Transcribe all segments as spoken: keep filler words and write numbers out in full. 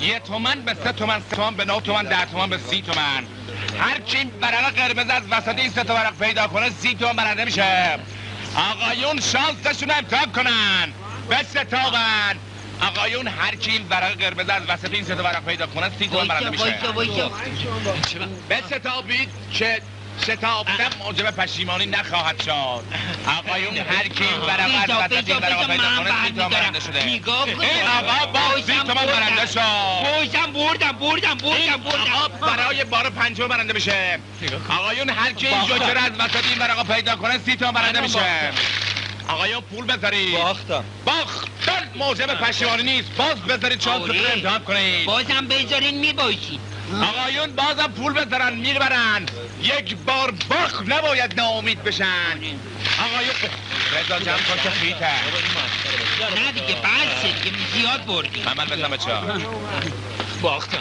یه تومن به سه تومن، سه تومن به نه تومن، ده تومن به سی تومن. هر کی ورق قرمز از وسط این سه تا ورق پیدا کنه سی تومن برنده میشه. آقایون شانسشون رو امتحان کنن، بستاقن. آقایون هر کی ورق قرمز از وسط این سه تا ورق پیدا کنه سی تومن برنده میشه. بستاقید که شتابدن موجب پشیمانی نخواهد شد. آقایون هر کی ورق از وسط این ورق پیدا کنه سی تومن برنده شده. این آقا با سی تومن برنده شد. بوشم بردم بردم بردم بردم. آقا برای بار پنجم برنده میشه. آقایون هر کی این جوکر از وسط این ورق پیدا کنه سی تومن برنده میشه. آقایون پول بذارید. باختم. باختن موجب پشیمانی نیست. باز بذارید شانستون رو امتحان کنید. بازم بذارین میباشید. آقایون بازم پول بذارن میبرن. یک بار باخت نباید ناامید بشن. آقایون رضا جمع کن که خیته. نه دیگه بسه دیگه زیاد بردی. من من بزنم بچه ها. باختم.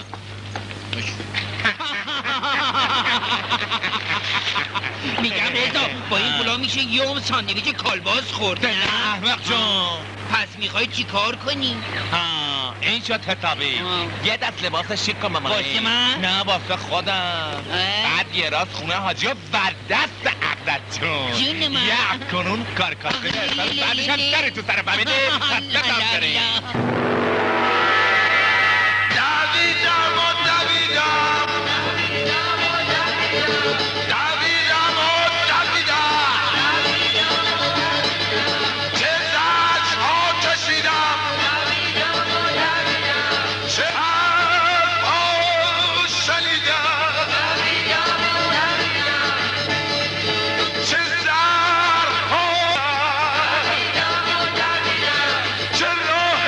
میگم رضا با این پولا میشه یوم ساندویچ کالباس خورد. نه احمق جون. پس میخوای چی کار کنی؟ ها این شد حسابی. یه دست لباس شیک کن مامانی. واسه من؟ نه واسه خودم. بعد یه راست خونه حاجی و بر دست عقدت جون. جون من. یه کنون کار کار کنی. بعدش هم سری تو سر فهمیدی؟ خسته هم داری. دویدم و دویدم دویدم و دویدم چه زجرها کشیدم چه حرفها شنیدم چه زهرها چه راه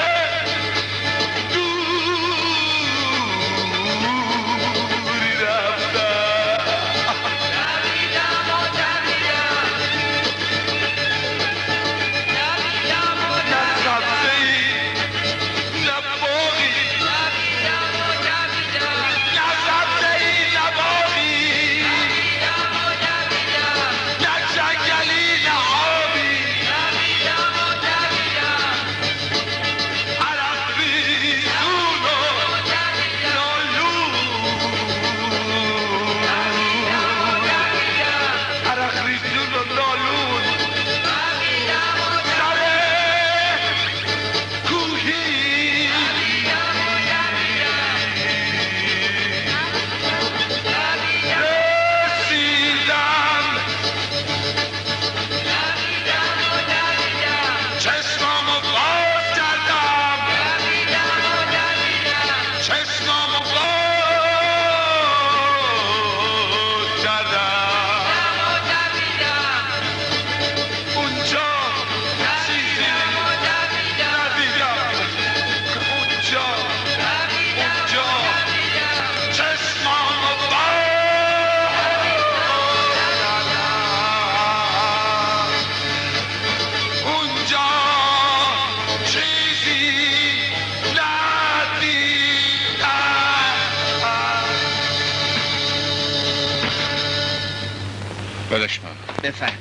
بفهم.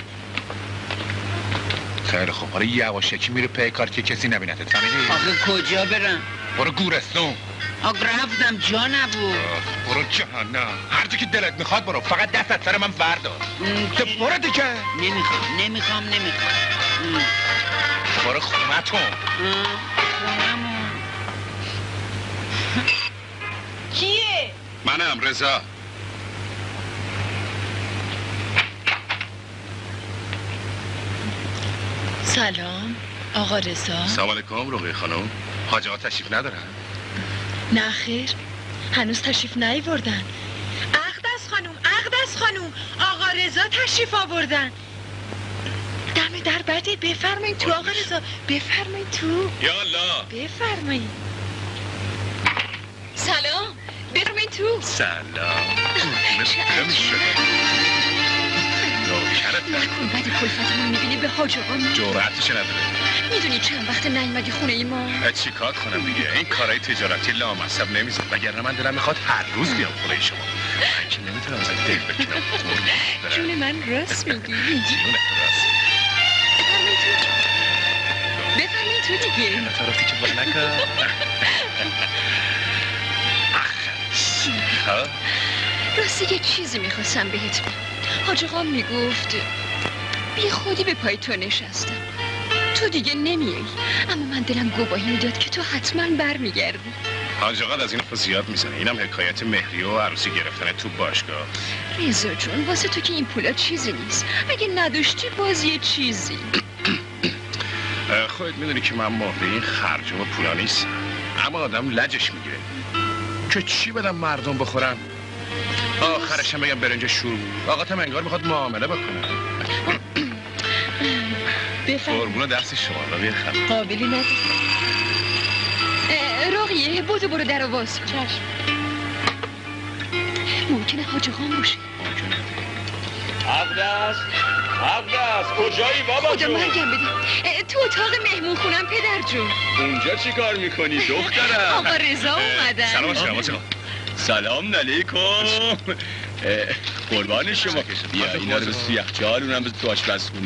خیلی خوب. حالا یواشکی میره پی کار که کسی نبینه. فهمیدی؟ آقا کجا برم؟ برو گورستون. آقا رفتم جا نبود. برو جهنم. هر جا که دلت میخواد برو. فقط دست از سر من بردار. تو برو دیگه. نمیخوام نمیخوام نمیخوام. برو خونتون. خونمون. کیه؟ منم رضا. سلام آقا رضا. سلام علیکم رقیه خانم. حاج آقا تشریف ندارن؟ نه خیر هنوز تشریف نیاوردن. اقدس خانم اقدس خانم آقا رضا تشریف آوردن. دم در بده. بفرمایید تو آقا رضا. بفرمایید تو. یالا بفرمایید. سلام. بفرمایید تو. سلام. نمیشه. نکن بعد کلفتمون میبینی به حاج آقا میگه. جرأتش نداره. میدونی چند وقت نیومدی خونه ای ما؟ چی کار کنم دیگه؟ این کارهای تجارتی لامصب نمیزد. وگرنه من دلم میخواد هر روز بیام خونه شما. من که نمیتونم ازت دل بکنم. جون من راست میگی. جون راست. بفرمایید تو دیگه. این طرفی که بالا نکن. خب راستی یه چیزی میخواستم بهت بگم. حاج آقا میگفت بی خودی به پای تو نشستم، تو دیگه نمیایی، اما من دلم گواهی میداد که تو حتما برمیگردی. حاج آقا از این حرفا زیاد میزنه. اینم حکایت مهریه و عروسی گرفتن تو باشگاه. رضا جون واسه تو که این پولا چیزی نیست، اگه نداشتی باز یه چیزی. خودت میدونی که من موقع این خرج و پولا نیست، اما آدم لجش میگیره که چی بدم مردم بخورن. آخرش هم بگم برنج شور بود. آقاتم انگار میخواد معامله بکنه. بفرم قربون دست شما را بخرم. قابلی نداره. راقیه بودو برو در آواز. چشم. ممکنه حاج آقا باشه. عبدس عبدس کجایی بابا خدا جون؟ مرگم بده. اه، تو اتاق مهمون خونم پدر جون. اونجا چی کار میکنی دخترم؟ آقا رضا اومدن. سلام شما آقا. سلام علیکم. اه، قربان شما. بیا اینا رو به سیخچال اونم به تو آشپزخونه.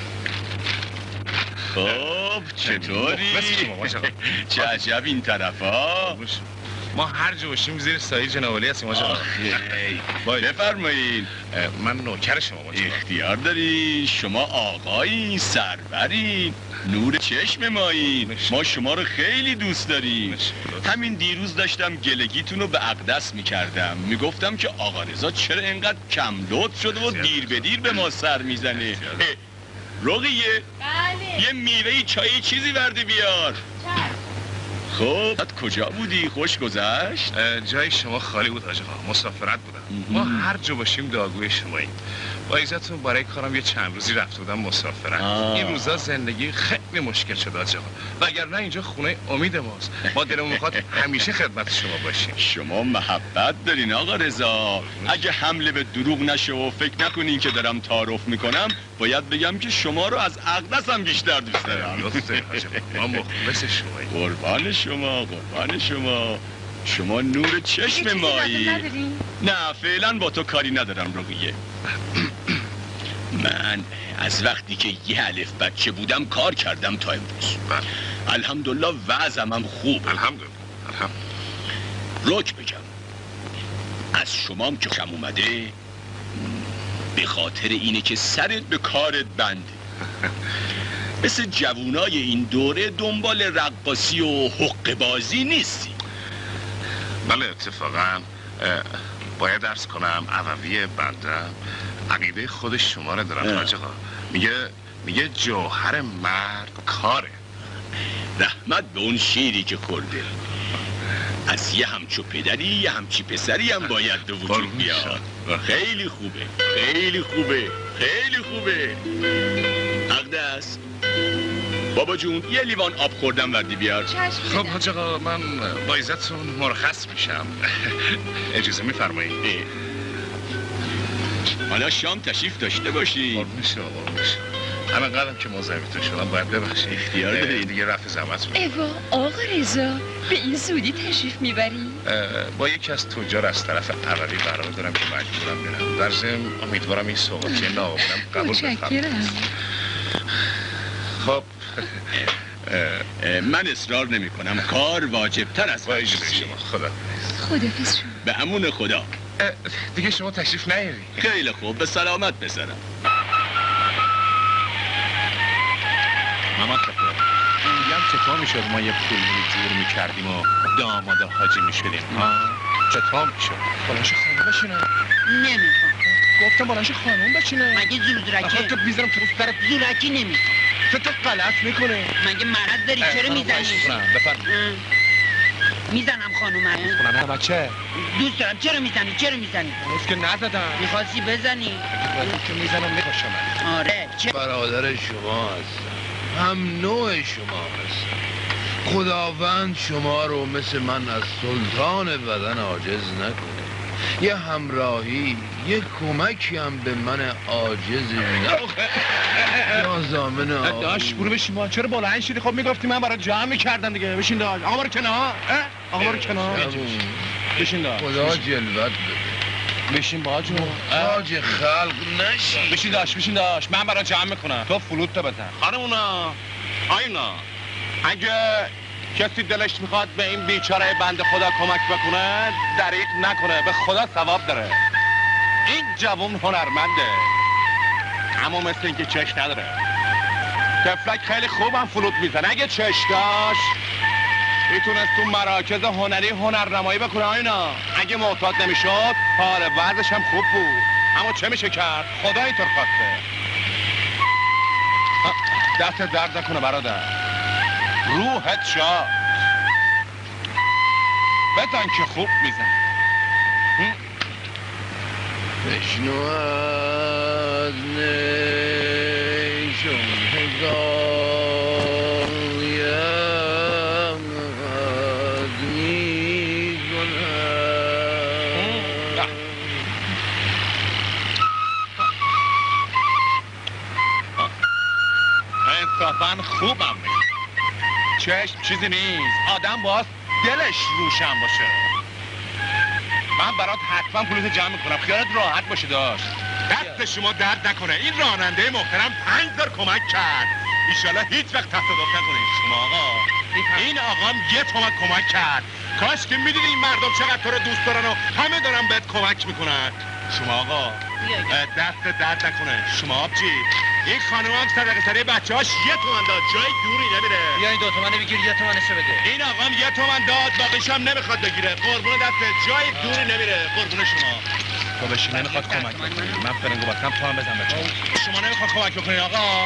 خب چطوری؟ مخلص شما ماشاءالله. چه عجب این طرفا؟ ما هر جا باشیم زیر سایه جنابالی هستیم ماشاءالله. باید بفرمایید. من نوکر شما ماشاءالله. اختیار داری، شما آقایی سرورین، نور چشم مایین، ما شما رو خیلی دوست داریم. همین دیروز داشتم گلگیتون رو به اقدس میکردم، میگفتم که آقا رضا چرا اینقدر کم لطف شده و دیر به دیر به ما سر میزنه. رقیه بله. یه میوه چایی چیزی وردی بیار. خب کجا بودی؟ خوش گذشت؟ جای شما خالی بود حاج آقا، مسافرت بودم. ما هر جا باشیم داغوی شماییم. با عزتون برای کارم یه چند روزی رفته بودم مسافرت. این روزا زندگی خیلی مشکل شده حاج آقا، وگرنه اینجا خونه امید ماست. ما دلمون میخواد همیشه خدمت شما باشیم. شما محبت دارین آقا رضا. اگه حمله به دروغ نشه و فکر نکنین که دارم تعارف میکنم، باید بگم که شما رو از اقدسم بیشتر دوست دارم. لطفه حاج آقا، ما مخلص شماییم. قربان شما، قربان شما. شما نور چشم مایی. نه فعلا با تو کاری ندارم رقیه. من از وقتی که یه الف بچه بودم کار کردم تا امروز. الحمدلله وضعم هم خوب. الحمدلله. الحمدلله. رک بگم از شمام که کم اومده به خاطر اینه که سرت به کارت بنده. مثل جوونای این دوره دنبال رقاصی و حقه بازی نیستی. بله اتفاقا باید درس کنم عووی بنده عقیده خود شما رو دارم حاج آقا. میگه میگه جوهر مرد کاره. رحمت به اون شیری که خورده. از یه همچو پدری یه همچی پسری هم باید به وجود بیاد. خیلی خوبه، خیلی خوبه، خیلی خوبه. اقدس بابا جون یه لیوان آب خوردم وردی بیار. خب حاج آقا من با عزتون مرخص میشم. اجازه میفرمایید؟ حالا شام تشریف داشته باشی. قربون شما، قربون شما. همه قدم که مزاحمتون شدم باید ببخشید. اختیار داری. دیگه رفع زحمت بود. ایوا آقا رضا به این زودی تشریف میبری؟ با یکی از تجار از طرف عربی قرار دارم که مجبورم برم. در ضمن امیدوارم این سوغاتی ناآمدم قبول بفرمایید. خب من اصرار نمی کنم، کار واجبتر از با اجازه شما. خدا خدافظ شما. به امون خدا. دیگه شما تشریف نیاری. خیلی خوب، به سلامت پسرم. مامان خفه میگم چطور میشد ما یه پول جور میکردیم و داماد حاجی میشدیم ها؟ چطور میشد؟ بلنش خانم بشینه. نمیخوام. گفتم بلنش خانم بشینه. مگه زورزورکه؟ تو بیزرم تو سرت. زورکی نمیخوام. تو تو غلط میکنه. مگه مرض داری چرا میزنی؟ بفرمایید. میزنم خانومه. خونم نه بچه. دوست دارم. چرا میزنی؟ چرا میزنی؟ هنوز که نزدم. میخواستی بزنی؟ که میزنم میکشم. آره. چه برادر شما هست، هم نوع شما هست. خداوند شما رو مثل من از سلطان بدن عاجز نکنه. یه همراهی، یه کمکی هم به من عاجز نکنه. یا زامن آقا داش برو بشین. ما چرا بالا این شدی؟ خب میگفتی من برای جمع میکردم دیگه. بشین داش. آقا برو کنار. آقا برو کنار. بشین داش. خدا جلوت بده. بشین باجو. تاج خلق نشی. بشین داش. بشین داش. من برای جمع میکنم. تو فلوت تو بزن. خانمونا آینا اگه کسی دلش میخواد به این بیچاره بنده خدا کمک بکنه دریغ نکنه، به خدا ثواب داره. این جوون هنرمنده، اما مثل اینکه چش نداره. تفلک خیلی خوبم فلوت میزنه، اگه چش داشت میتونست تو مراکز هنری هنرنمایی بکنه. اینا اگه معتاد نمیشد حال وضعش هم خوب بود، اما چه میشه کرد؟ خدا اینطور خواسته. دست درد نکنه برادر، روحت شاد. بزن که خوب میزن. بشنو از نیشون هزاریم از میزنم. انصافاً خوبم میگه. چشم چیزی نیست، آدم باز دلش روشن باشه. من برات حتما پولت جمع میکنم، خیالت راحت باشه. داشت دست شما درد نکنه. این راننده محترم پنج بار کمک کرد، ایشالا هیچ وقت تصادف نکنید. شما آقا، این آقام یه تومن کمک کرد. کاش که میدونی این مردم چقدر تو رو دوست دارن و همه دارن بهت کمک میکنن. شما آقا دست درد نکنه. شما آبجی، این خانم هم صدقه سره بچه هاش یه تومن داد، جای دوری نمیره. بیا این دو تومنه بگیر، یه تومنشو بده. این آقام یه تومن داد، باقیش هم نمیخواد بگیره. قربون دسته، جای دوری نمیره. قربون شما. تو بشی نمیخواد کمک بکنی. من فرنگو باسم تو هم بزن بچه. شما نمیخواد کمک بکنی آقا.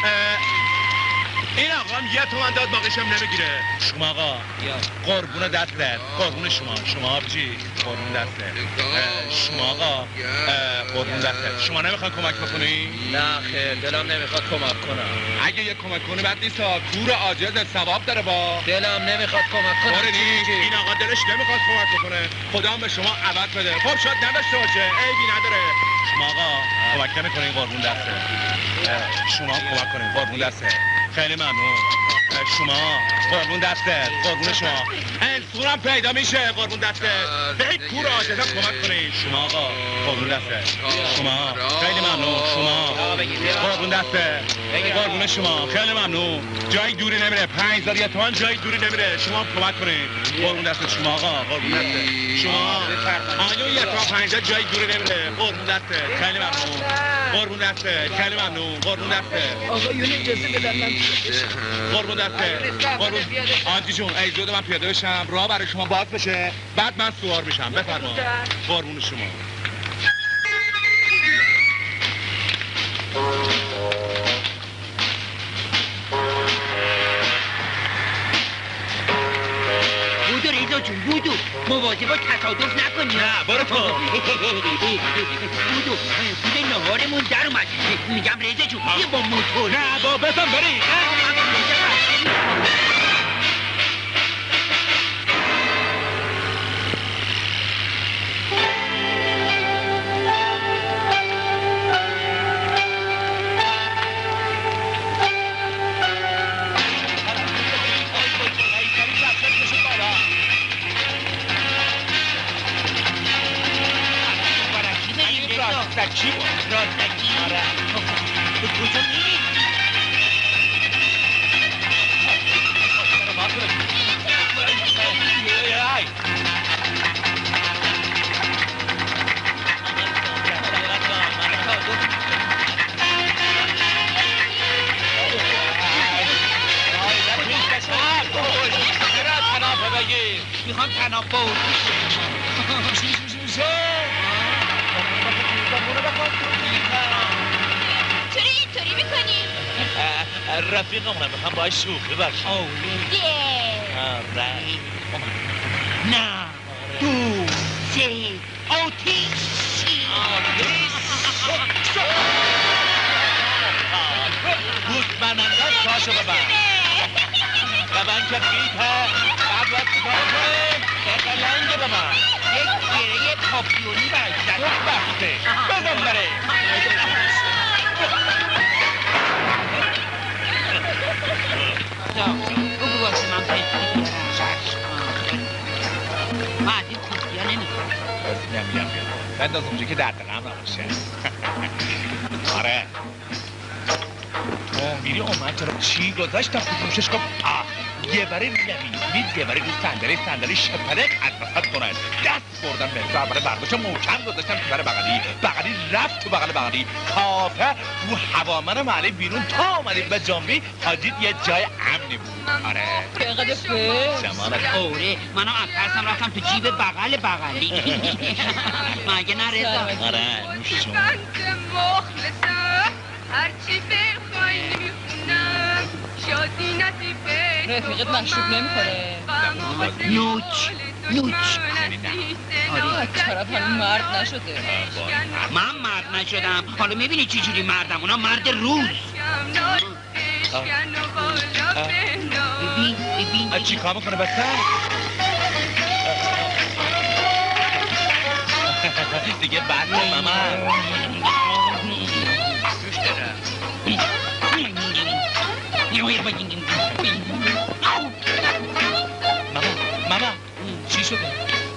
این آقام یه تومن داد، باقیش هم نمیگیره. شما آقا قربون دستت، قربون شما. شما آبجی قربون دستت. شما آقا قربون دستت. شما نمیخواد کمک بکنی؟ نه خیر، دلم نمیخواد کمک کنم. اگه یه کمک کنی بد نیست. کور عاجز ثواب داره. با دلم نمیخواد کمک کنم. باره نیست، این آقا دلش نمیخواد کمک بکنه. خدا هم به شما عوض بده. خب شاید نداشته باشه، عیبی نداره. شما آقا کمک نمیکنین، قربون دسته. شما کمک کنین، قربون دسته. خیلی ممنون. شما قربون دسته، قربون شما. انصورم پیدا میشه، قربون دسته. به این کور عاجزا کمک کنین. شما آقا قربون دسته. شما خیلی ممنون. شما قربون دسته، قربون شما. خیلی ممنون. جای دوری نمیره. پنج هزار یه تومن جای دوری نمیره. شما کمک کنین، قربون دسته. شما آقا قربون دسته. شما آیون یه تومن پنج هزار جای دوری نمیره. قربون دسته. خیلی ممنون. قربون دسته. خیلی ممنون. قربون دسته. آقا یون اجازه بدن من قربون دسته. قربون آنتی جون، ای زود من پیاده بشم، راه برای شما باز بشه، بعد من سوار میشم. بفرما. قربون شما. بودو ریزا جون، بودو مواظب باش تصادف نکنی. نه برو تو. بودو بودو نهارمون در اومد. میگم ریزا جون بیا با موتور. نه با بزن بری. راستکی بود. راستکی؟ آره. به کجا میری؟ میخوام تناب بود. چرا اینطوری میکنی؟ رفیقمونم میخوام باید شوخی باشم. آره. نه دو سه آتیش مطمئنم پاشو ببن ببن که قیطه بعد باید چیکار کنیم؟ بقلنگ ببن یک گره پاپیونی بردن خوب بخته بزن بره بگو باشه من پیدا من از این خوبی ها نمیخوام میام میام میام بعد از اونجا که درد غم نباشه. آره تو میری اومد چرا چی گذاشت تا تو گوشش گفت آه یه بره نمیدید یه بره رو صندلی صندلی شپرک از وسط کنن دست بردن مهتر برای برداشت محکم گذاشتن تو بره بغلی بغلی رفت تو بغل بغلی کافه رو هوامن محله بیرون تا آمدید به جنبی حاجید یه جای امنی بود. آره چقدر فش زمانت اوره منو از ترسم رفتم تو جیب بغل بغلی مگه نه رضا؟ آره نوش جون هرچی بخوای میخونم شادی نصیبه رفیقت مشروب نمیخوره نوچ نوچ آره طرف هنو مرد نشده من مرد نشدم حالا میبینی چی جوری مردم اونا مرد روز ببین ببین چی کار میکنه بسته؟ دیگه بد ماما ماما ماما چی شده؟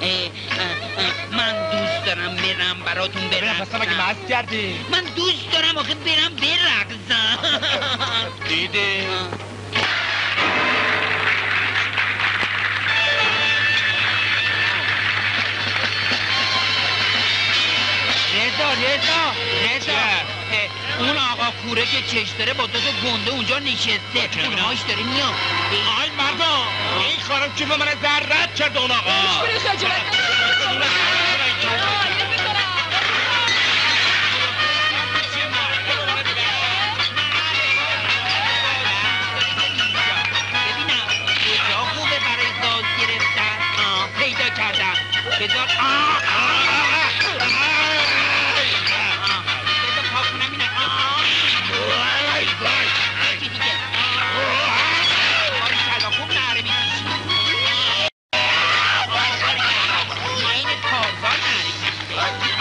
من دوست دارم برم براتون برم پس مگه برقصم مست کردی؟ من دوست دارم آخه برم برقصم دیدی؟ رضا رضا رضا اون آقا کوره که چش داره با دو تا گنده اونجا نشسته اونهاش داره میاد آی مردم این خانم که به من ذرت کرد اون آقا ببینم کجا خوبه برای ساز گرفتن آه پیدا کردم بذار آه بذار پا کنم اینه آه یکی دیگه باریکلا خوب نهره میکشی این تازان نهره کشیده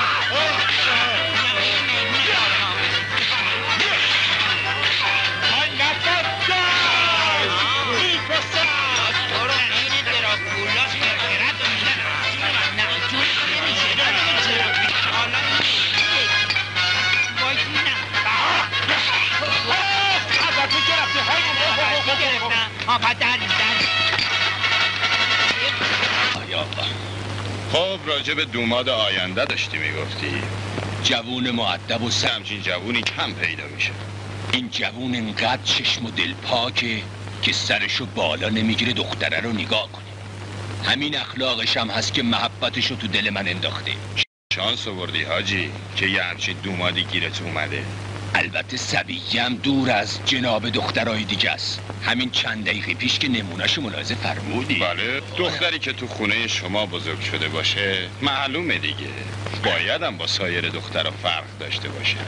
خب راجع به دوماد آینده داشتی میگفتی جوون مؤدب و همچین جوونی کم پیدا میشه. این جوون انقدر چشم و دل پاکه که سرشو بالا نمیگیره دختره رو نگاه کنه. همین اخلاقش هم هست که محبتشو تو دل من انداخته. شانس آوردی حاجی که یه همچین دومادی گیرت اومده. البته سویه هم دور از جناب دخترای دیگه است. همین چند دقیقه پیش که نمونهشو ملاحظه فرمودی. بله دختری که تو خونه شما بزرگ شده باشه معلومه دیگه باید هم با سایر دخترها فرق داشته باشه.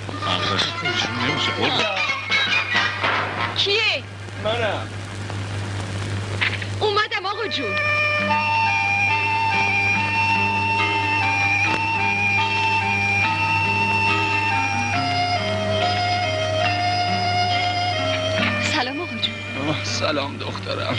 کیه؟ منم اومدم آقا جون سلام آقا جون. سلام دخترم.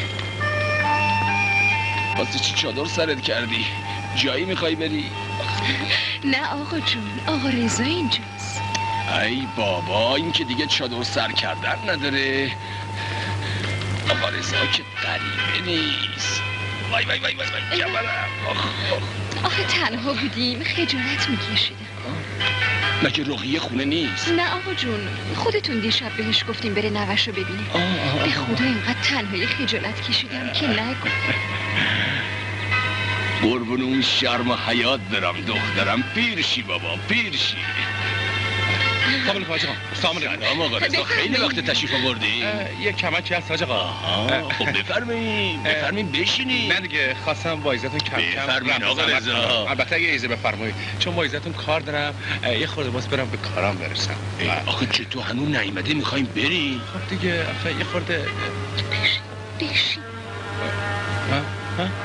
واسه چی چادر سرت کردی؟ جایی میخوای بری؟ نه آقا جون آقا رضا اینجاست. ای بابا این که دیگه چادر سر کردن نداره. آقا رضا که غریبه نیست. وای وای وای وای وای کمرم. آخه تنها بودیم خجالت میکشیدم. مگه رقیه خونه نیست؟ نه آقا جون خودتون دیشب بهش گفتیم بره نوش رو ببینه. به خدا اینقدر تنهایی خجالت کشیدم که نگو. قربون اون شرم و حیات برم دخترم. پیرشی بابا پیرشی. سلام حاج آقا. سلام آقا رضا خیلی وقت تشریف آوردی. یه کمکی هست حاج آقا. خب بفرمایید بفرمایید بشینید. نه دیگه خواستم با عزتون کم کم بفرمایید آقا رضا. البته اگه اجازه بفرمایید چون با عزتون کار دارم یه خورده باز برم به کارام برسم. آخه چه تو هنوز نیومده میخوایم بری؟ خب دیگه آخه یه خورده بشین. ها ها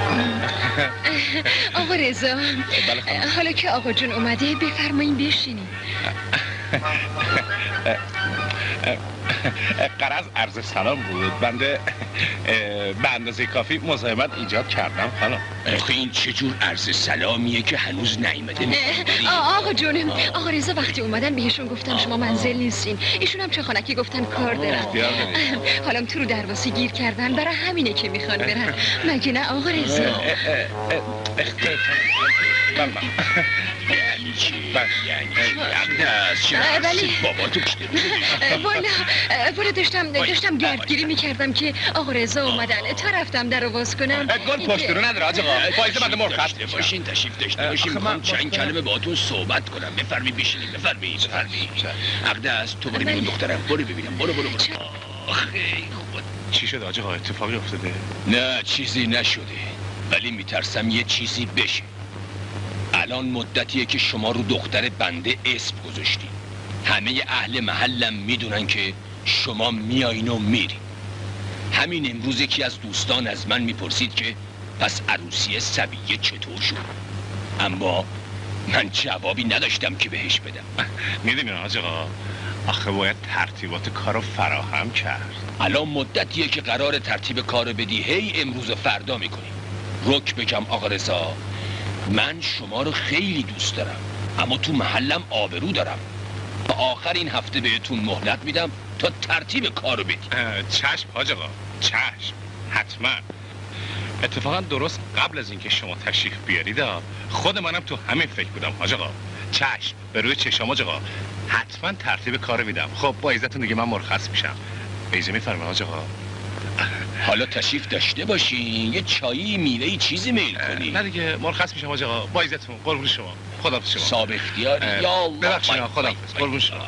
آقا رضا حالا که آقا جون اومده بفرمایین بشینیم. قرض عرض سلام بود. بنده به اندازه کافی مزاحمت ایجاد کردم خانم. آخه این چه جور عرض سلامیه که هنوز نیامده؟ آقا جونم، آقا رضا وقتی اومدن بهشون گفتم شما منزل نیستین. ایشون هم چه خونکی گفتن کار دارن. حالا تو رو درواسی گیر کردن، برای همینه که میخوان برن. مگه نه آقا رضا؟ یعنی چی؟ یعنی اقدس چه ولی بابا تو کشته والا والا داشتم داشتم گردگیری میکردم که آقا رضا اومدن. تا رفتم در رو باز کنم گل پشت رو نداره آقا. فایزه بنده مرخص باشین، تشریف داشته باشین. میخوام چند کلمه باهاتون صحبت کنم. بفرمی بشینید. بفرمی بفرمی اقدس تو برو ببین دخترم. برو ببینم. برو برو برو. آخه خود چی شد آقا؟ اتفاقی افتاده؟ نه چیزی نشده، ولی میترسم یه چیزی بشه. الان مدتیه که شما رو دختر بنده اسم گذاشتین. همه اهل محلم میدونن که شما میایین و میرین. همین امروز یکی از دوستان از من میپرسید که پس عروسی صبیه چطور شد؟ اما من جوابی نداشتم که بهش بدم. میدونین آقا، آخه باید ترتیبات کارو فراهم کرد. الان مدتیه که قرار ترتیب کارو بدی، هی امروز و فردا میکنی. رک بگم آقا رضا، من شما رو خیلی دوست دارم، اما تو محلم آبرو دارم. تا آخر این هفته بهتون مهلت میدم تا ترتیب کارو بدی. چشم حاج آقا، چشم، حتما. اتفاقا درست قبل از اینکه شما تشریف بیارید خود منم تو همین فکر بودم حاج آقا. چشم، به روی چشم حاج آقا، حتما ترتیب کارو میدم. خب با عزتون دیگه من مرخص میشم. اجازه میفرمایید حاج آقا؟ حالا تشریف داشته باشین، یه چایی میوه‌ای چیزی میل کنی. نه دیگه مرخص میشم حاج آقا. با عزتون، قربون شما. خداحافظ شما. صاحب اختیاری. یا الله. ببخشید خداحافظ. قربون شما.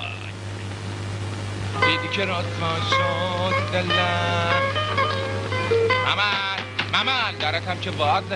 دیدی که راست شد دلم. مامان مامان دارتم که واده.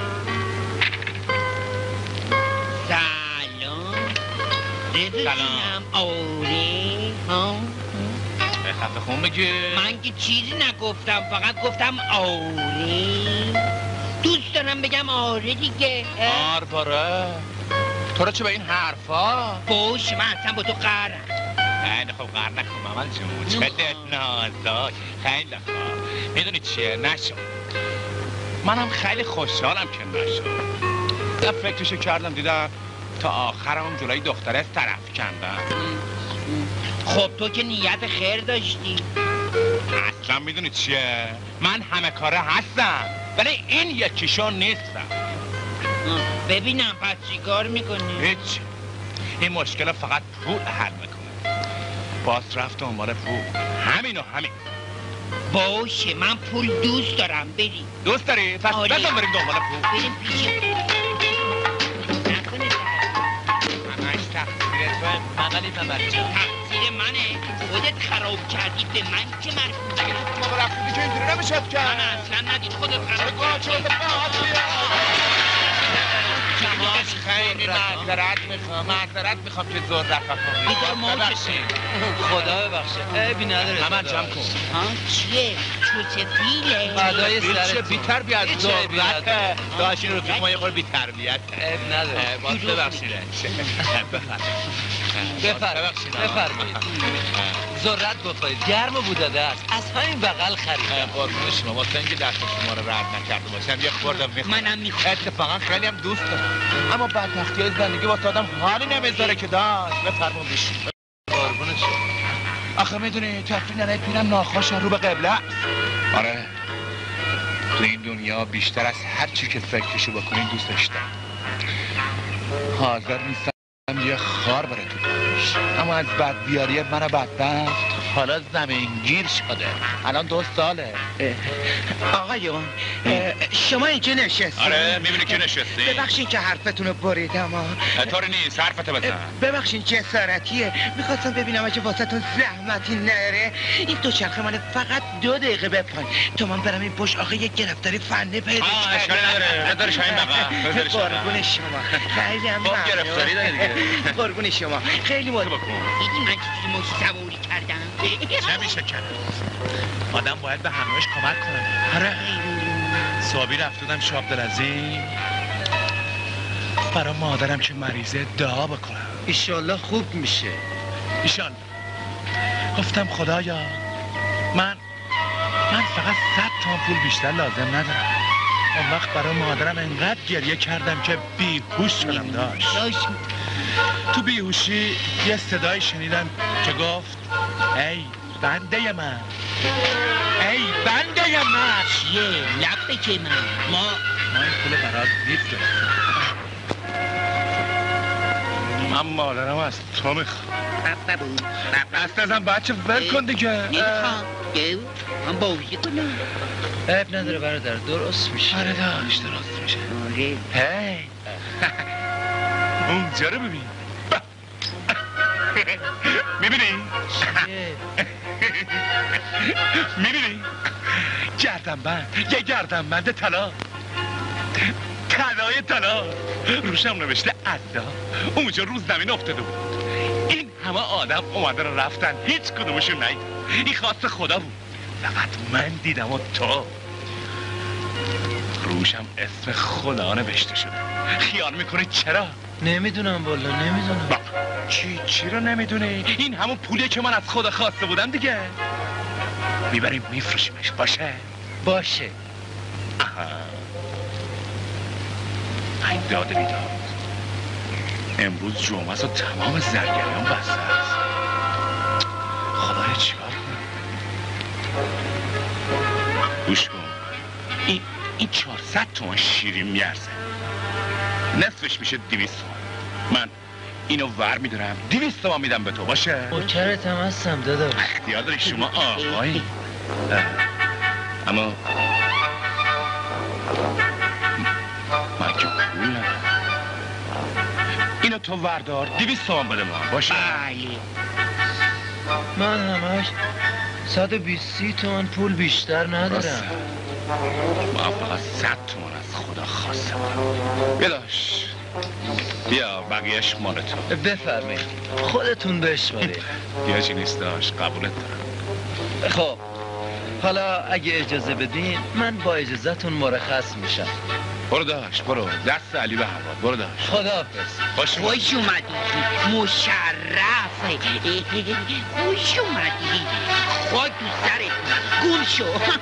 سلام. سلام. آوری ها. خفه خون بگی. من که چیزی نگفتم، فقط گفتم آوری. دوست دارم بگم آره دیگه. آر باره. تو رو چه به این حرفا؟ باش، من اصلا با تو قهرم. خیلی خوب قهر نکن مامان جون. چه دلنازا. خیلی خوب. میدونی چیه؟ نشد. منم خیلی خوشحالم که نشد. من فکرشو کردم دیدم تا آخرم جلوی دختره طرف کندم. خب تو که نیت خیر داشتی. اصلا میدونی چیه؟ من همه کاره هستم، ولی این یکیشون نیستم. ببینم پس چی کار میکنی؟ هیچ. این مشکل فقط پول حل میکنه. باز رفت دنبال پول. همین و همین. باشه، من پول دوست دارم. بریم. دوست داری؟ پس آره. بزن بریم دنبال پول. بریم پیش. نکنه همش تقصیر توه مقالی ببرچه. تقصیر منه. خودت خراب کردی، به من چه مرکوبه؟ ما رفتی که اینجوری نمیشد من کرد. اصلا ندید، خودت خراب کردی. شماش خیلی معذرت میخوام معذرت میخوام که زور رفت بیدار ببخشید. خدا ببخشه. عیبی نداره. همه جمع کن. ها چیه؟ چوچه فیله؟ فدای چه سرتون. بی تربیت هیچ عیبی ذرت نداره. داشت این رفیق ما یه خورده بی تربیت عیب نداره. باز ببخشید بفرمایید. بفرمایید. ذرت بخورید. گرم و بوداده است. از همین بغل خریدم. قربون شما واسه اینکه دست شما رو رد نکرده باشم یه خوردم میخورم. منم میخورم. اتفاقا خیلی هم دوست دارم، اما بدبختی های زندگی واسه آدم حالی نمیذاره که داشت. بفرمون بشین. قربون شما. آخه میدونی تفریح ننه پیرم ناخوش رو به قبله. آره، تو این دنیا بیشتر از هر چی که فکرشو بکنین دوست داشتم. حاضر نیستم یه خار بره تو کارش، اما از بدبیاری من بدبخت حالا زمینگیر شده. الان دو ساله. آقایون شما اینجا نشستید؟ آره میبینی که نشستی. ببخشین که حرفتون رو بریدم ها. طوری نیست، حرفتو بزن. ببخشین جسارتیه، میخواستم ببینم اگه واسهتون زحمتی نره این دوچرخه مال فقط دو دقیقه بپاین تا من برم این پشت. آخه یک گرفتاری فنی پیدا کردم. آه اشکالی نداره، بذارش همین بقا. بذارش قربون شما. خیلی هم خب گرفتاری داری دیگه. قربون شما. خیلی مورد. دیدی من چجوری مش سواری کردم؟ نمیشه کرد. آدم باید به همهش کمک کنه. آره. صابی رفتودم شاب عبدالعظیم برای مادرم که مریضه دعا بکنم. ایشالله خوب میشه. ایشالله. گفتم خدایا من من فقط صد تومن پول بیشتر لازم ندارم. اون وقت برای مادرم انقدر گریه کردم که بیهوش شدم داشت. تو بیهوشی یه صدای شنیدم که گفت ای بنده من، ای بنده من. چیه؟ لب بکه من. ما ما این پول برات میفرستم. من مادرم از تو میخوام. دست ازم بچه ول کن دیگه. نمیخوام. گو من بازی کنم. عیب نداره برادر، درست میشه. آره داشت درست میشه. آره. هی اونجا رو ببین. میبینی؟ میبینی؟ گردنبند، یه گردنبند طلا، طلای طلا روشم نوشته عدا. اونجا روز زمین افتاده بود. این همه آدم اومده رو رفتن، هیچ کدومشون نید. این خواست خدا بود، فقط من دیدم و تو. روشم اسم خدا نوشته شده. خیال میکنی چرا؟ نمیدونم والا، نمیدونم. با چی چی رو نمیدونی؟ این همون پولیه که من از خدا خواسته بودم دیگه. میبریم میفروشیمش، باشه؟ باشه. آها. این داده بیداد. امروز جمعه است و تمام زرگریان بسته است. خدایا چیکار کنم؟ گوش کن. این این چهارصد تومن شیرین میارزه. نصفش میشه دویست تومن. من اینو ور میدارم دویست تومن میدم به تو، باشه؟ اوکرت هم هستم داداش. اختیار داری، شما آقایی. اما من که پول ندارم. اینو تو وردار دویست تومن بده من، باشه؟ بله. من همش صد و بیست تومن پول بیشتر ندارم. من فقط صد تومن از خدا خواستم. بیا داشت، بیا بقیهش مال تو. بفرمایید خودتون بشمارید. بیا چی نیست داشت، قبولت دارم. خب حالا اگه اجازه بدین من با اجازهتون مرخص میشم. برو داشت، برو دست علی به هوا، برو داشت. خداحافظ. خوش خوش اومدی، مشرفه. خوش اومدی، خاک تو سرت، گم شو.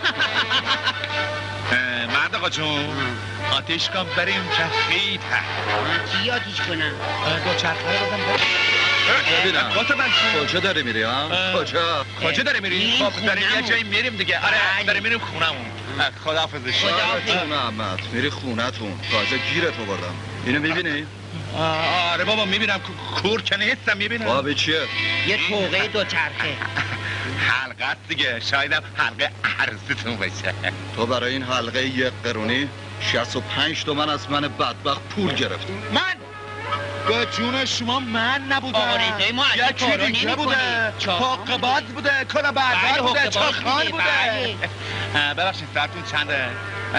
مرد آقا جون، آتیش کن بریم کفید. چی آتیش کنم؟ دو چرخه رو بزن. ببینم کجا داری میری ها؟ کجا؟ کجا داری میری؟ خب داریم یه جایی میریم دیگه. آره داریم میریم خونمون. خداحافظ. خونه احمد، میری خونتون. تازه گیرتو بردم. اینو میبینی؟ آره بابا میبینم، کور که نیستم میبینم. بابی چیه؟ یه توقه دو چرخه. حلقه است دیگه، شایدم حلقه عرضتون بشه. تو برای این حلقه یک قرونی شصت و پنج تومن از من بدبخت پول گرفتی. من؟ به جون شما من نبودم. آرزوی ما از این یکی کارا دیگه نمی بوده. کنی. حق باز بوده، کلا بردار بوده، چاخان بوده. ببخشید سرتون چنده؟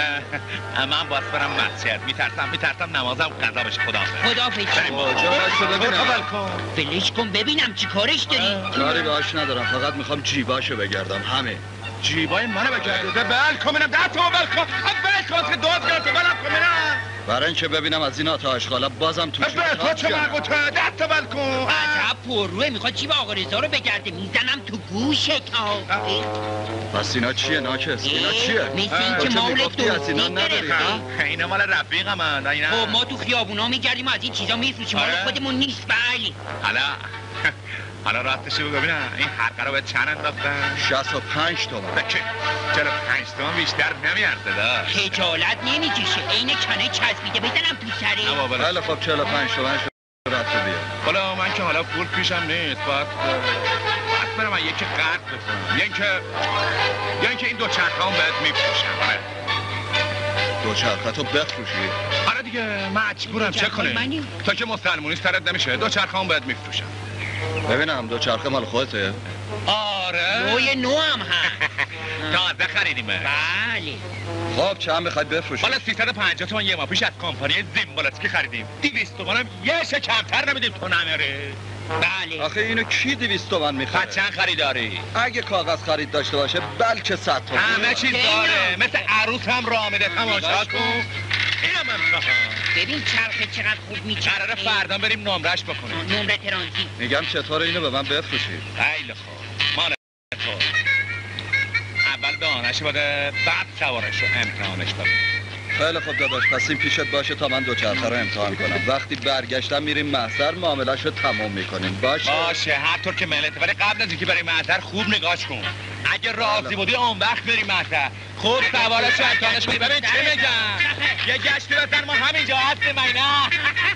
من باید برم مسجد. میترسم میترسم نمازم قضا بشه. خداحافظ. خداحافظ. کجا باشو ببینم. فلش کن ببینم چی کارش داری. کاری باش ندارم، فقط میخوام جیباشو بگردم، همه. جیبای منو بگرده. بل کن بینم، ده تومن بل کن. بل کن که دوز گرفته، بلم کن بینم. برای اینکه ببینم از این آتش خاله بازم تو به تو چه مربوطه؟ ده تا بل کن. عجب پروه، میخواد جیب آقا رضا رو بگرده، میزنم تو گوشت. پس اینا چیه ناکس؟ اینا چیه؟ مثل این که مال دوستی گرفته. اینا مال رفیقم هم. خب ما تو خیابونا میگردیم از این چیزا میفروشیم، مال خودمون نیست. بله حالا حالا راستشو بگو ببینم، این حلقه رو به چند انداختن؟ شصت و پنج تومن. بکه چرا پنج تومن بیشتر نمیارزه داشت؟ خجالت نمیکشه، عین کنه چسبیده بزنم تو سره. بله خب چهل و پنج تومن شد رفته بیا. حالا من که حالا پول پیشم نیست، باید باید برم من یکی قرض بکنم، یا اینکه یا اینکه این دو چرخه هم بهت میفروشم. دو چرخه تو بفروشی؟ آره دیگه مجبورم، چه کنی؟ تا که مسلمونی سرت نمیشه، دو چرخه هم بهت میفروشم. ببینم دو چرخه مال خودته؟ آره نوع نو هم هست. تازه خریدیمه. بله. خب چند میخواید بفروشی؟ حالا سیصد و پنجاه تومن یه ماه پیش از کمپانی زیمبالاتسکی خریدیم. دویست تومن هم یه شه کمتر نمیدیم تو نمیاره. بله. آخه اینو کی دویست تومن میخره؟ چند خریداری؟ اگه کاغذ خرید داشته باشه بلکه صد تومن. همه چیز داره، مثل عروس هم راه میده. تماشا کن. اینم امتحان. ببین چرخه چقدر خوب میچرخه. قراره فردا بریم نمرش بکنیم. نمره ترانزیت. میگم چطور اینو به من بفروشی؟ خیلی خوب. مال دانش بده بعد سوارش رو امتحانش بده. خیلی خوب داداش، پس این پیشت باشه تا من دوچرخه رو امتحان کنم. وقتی برگشتم میریم محضر معامله‌اش رو تمام میکنیم. باشه باشه هر طور که ملته، ولی قبل از اینکه بریم محضر خوب نگاش کن. اگه راضی بودی اون وقت بریم محضر. خوب سوارش رو امتحانش بدی. ببین چه میگم، یه گشتی بزن ما همینجا هستیم نه.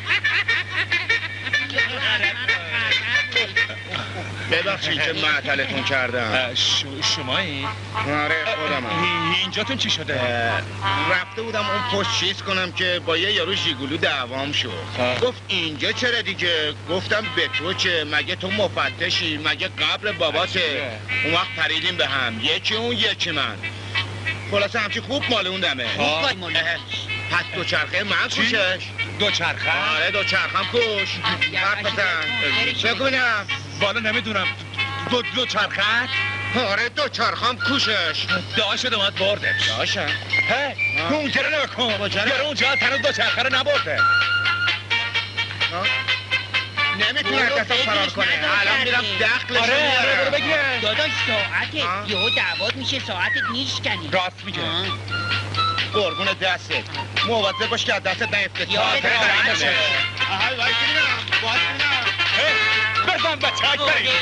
ببخشید که معطلتون کردم. شمایی؟ آره خودم. اینجاتون چی شده؟ رفته بودم اون پشت چیز کنم که با یه یارو ژیگولو دعوام شد. گفت اینجا چرا دیگه؟ گفتم به تو چه؟ مگه تو مفتشی؟ مگه قبل باباته؟ اون وقت پریدیم به هم، یکی اون یکی من. خلاصه همچی خوب مال اون دمه. پس دوچرخه من کوشش. دوچرخه؟ آره دوچرخم کوش. حرف بزن. بگو بینم. بالا نمیدونم. دو دو چرخت؟ آره دو چرخم کوشش. داشت اومد بردش. داشتم. هی اونجا رو نکن. یارو اونجا تنو دو چرخه رو نبرده. نمیتونه دستم فرار کنه. الان میرم دخلش رو میارم. آره برو بگیر. داداش ساعته یهو دعوات میشه ساعتت میشکنی. راست میگه. قربون دستت. مواظب باش که از دستت نیفته. یادت باشه. آهای وای ببینم. باز ببینم. بزن بچه های بریم.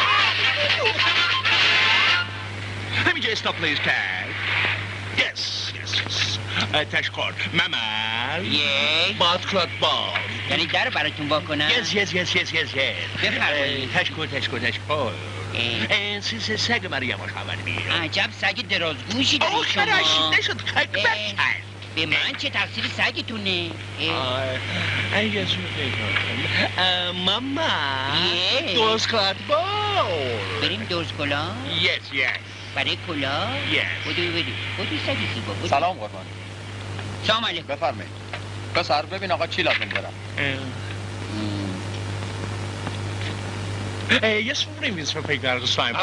همینجا استاپ پلیز کرد. یس یس یس. تشکر ممر. یه باز کلاد باز. یعنی در براتون با کنم؟ یس یس یس یس یس یس. بفرمایید. تشکر تشکر تشکر. این سیس سگ مریم رو خبر میگیرم. عجب سگ درازگوشی داری شما. شما. آه خراشیده شد خک بچه. به من چه تقصیر سگتونه؟ ای ماما دوز کلاد بول. بریم دوز کلا؟ یس یس. برای کلا؟ یس. بودو بودو بودو سگی زیبا بودو. سلام قربان. سلام علیکم. بفرمایید. پسر ببین آقا چی لازم دارم. Yes, for him, for paying that time,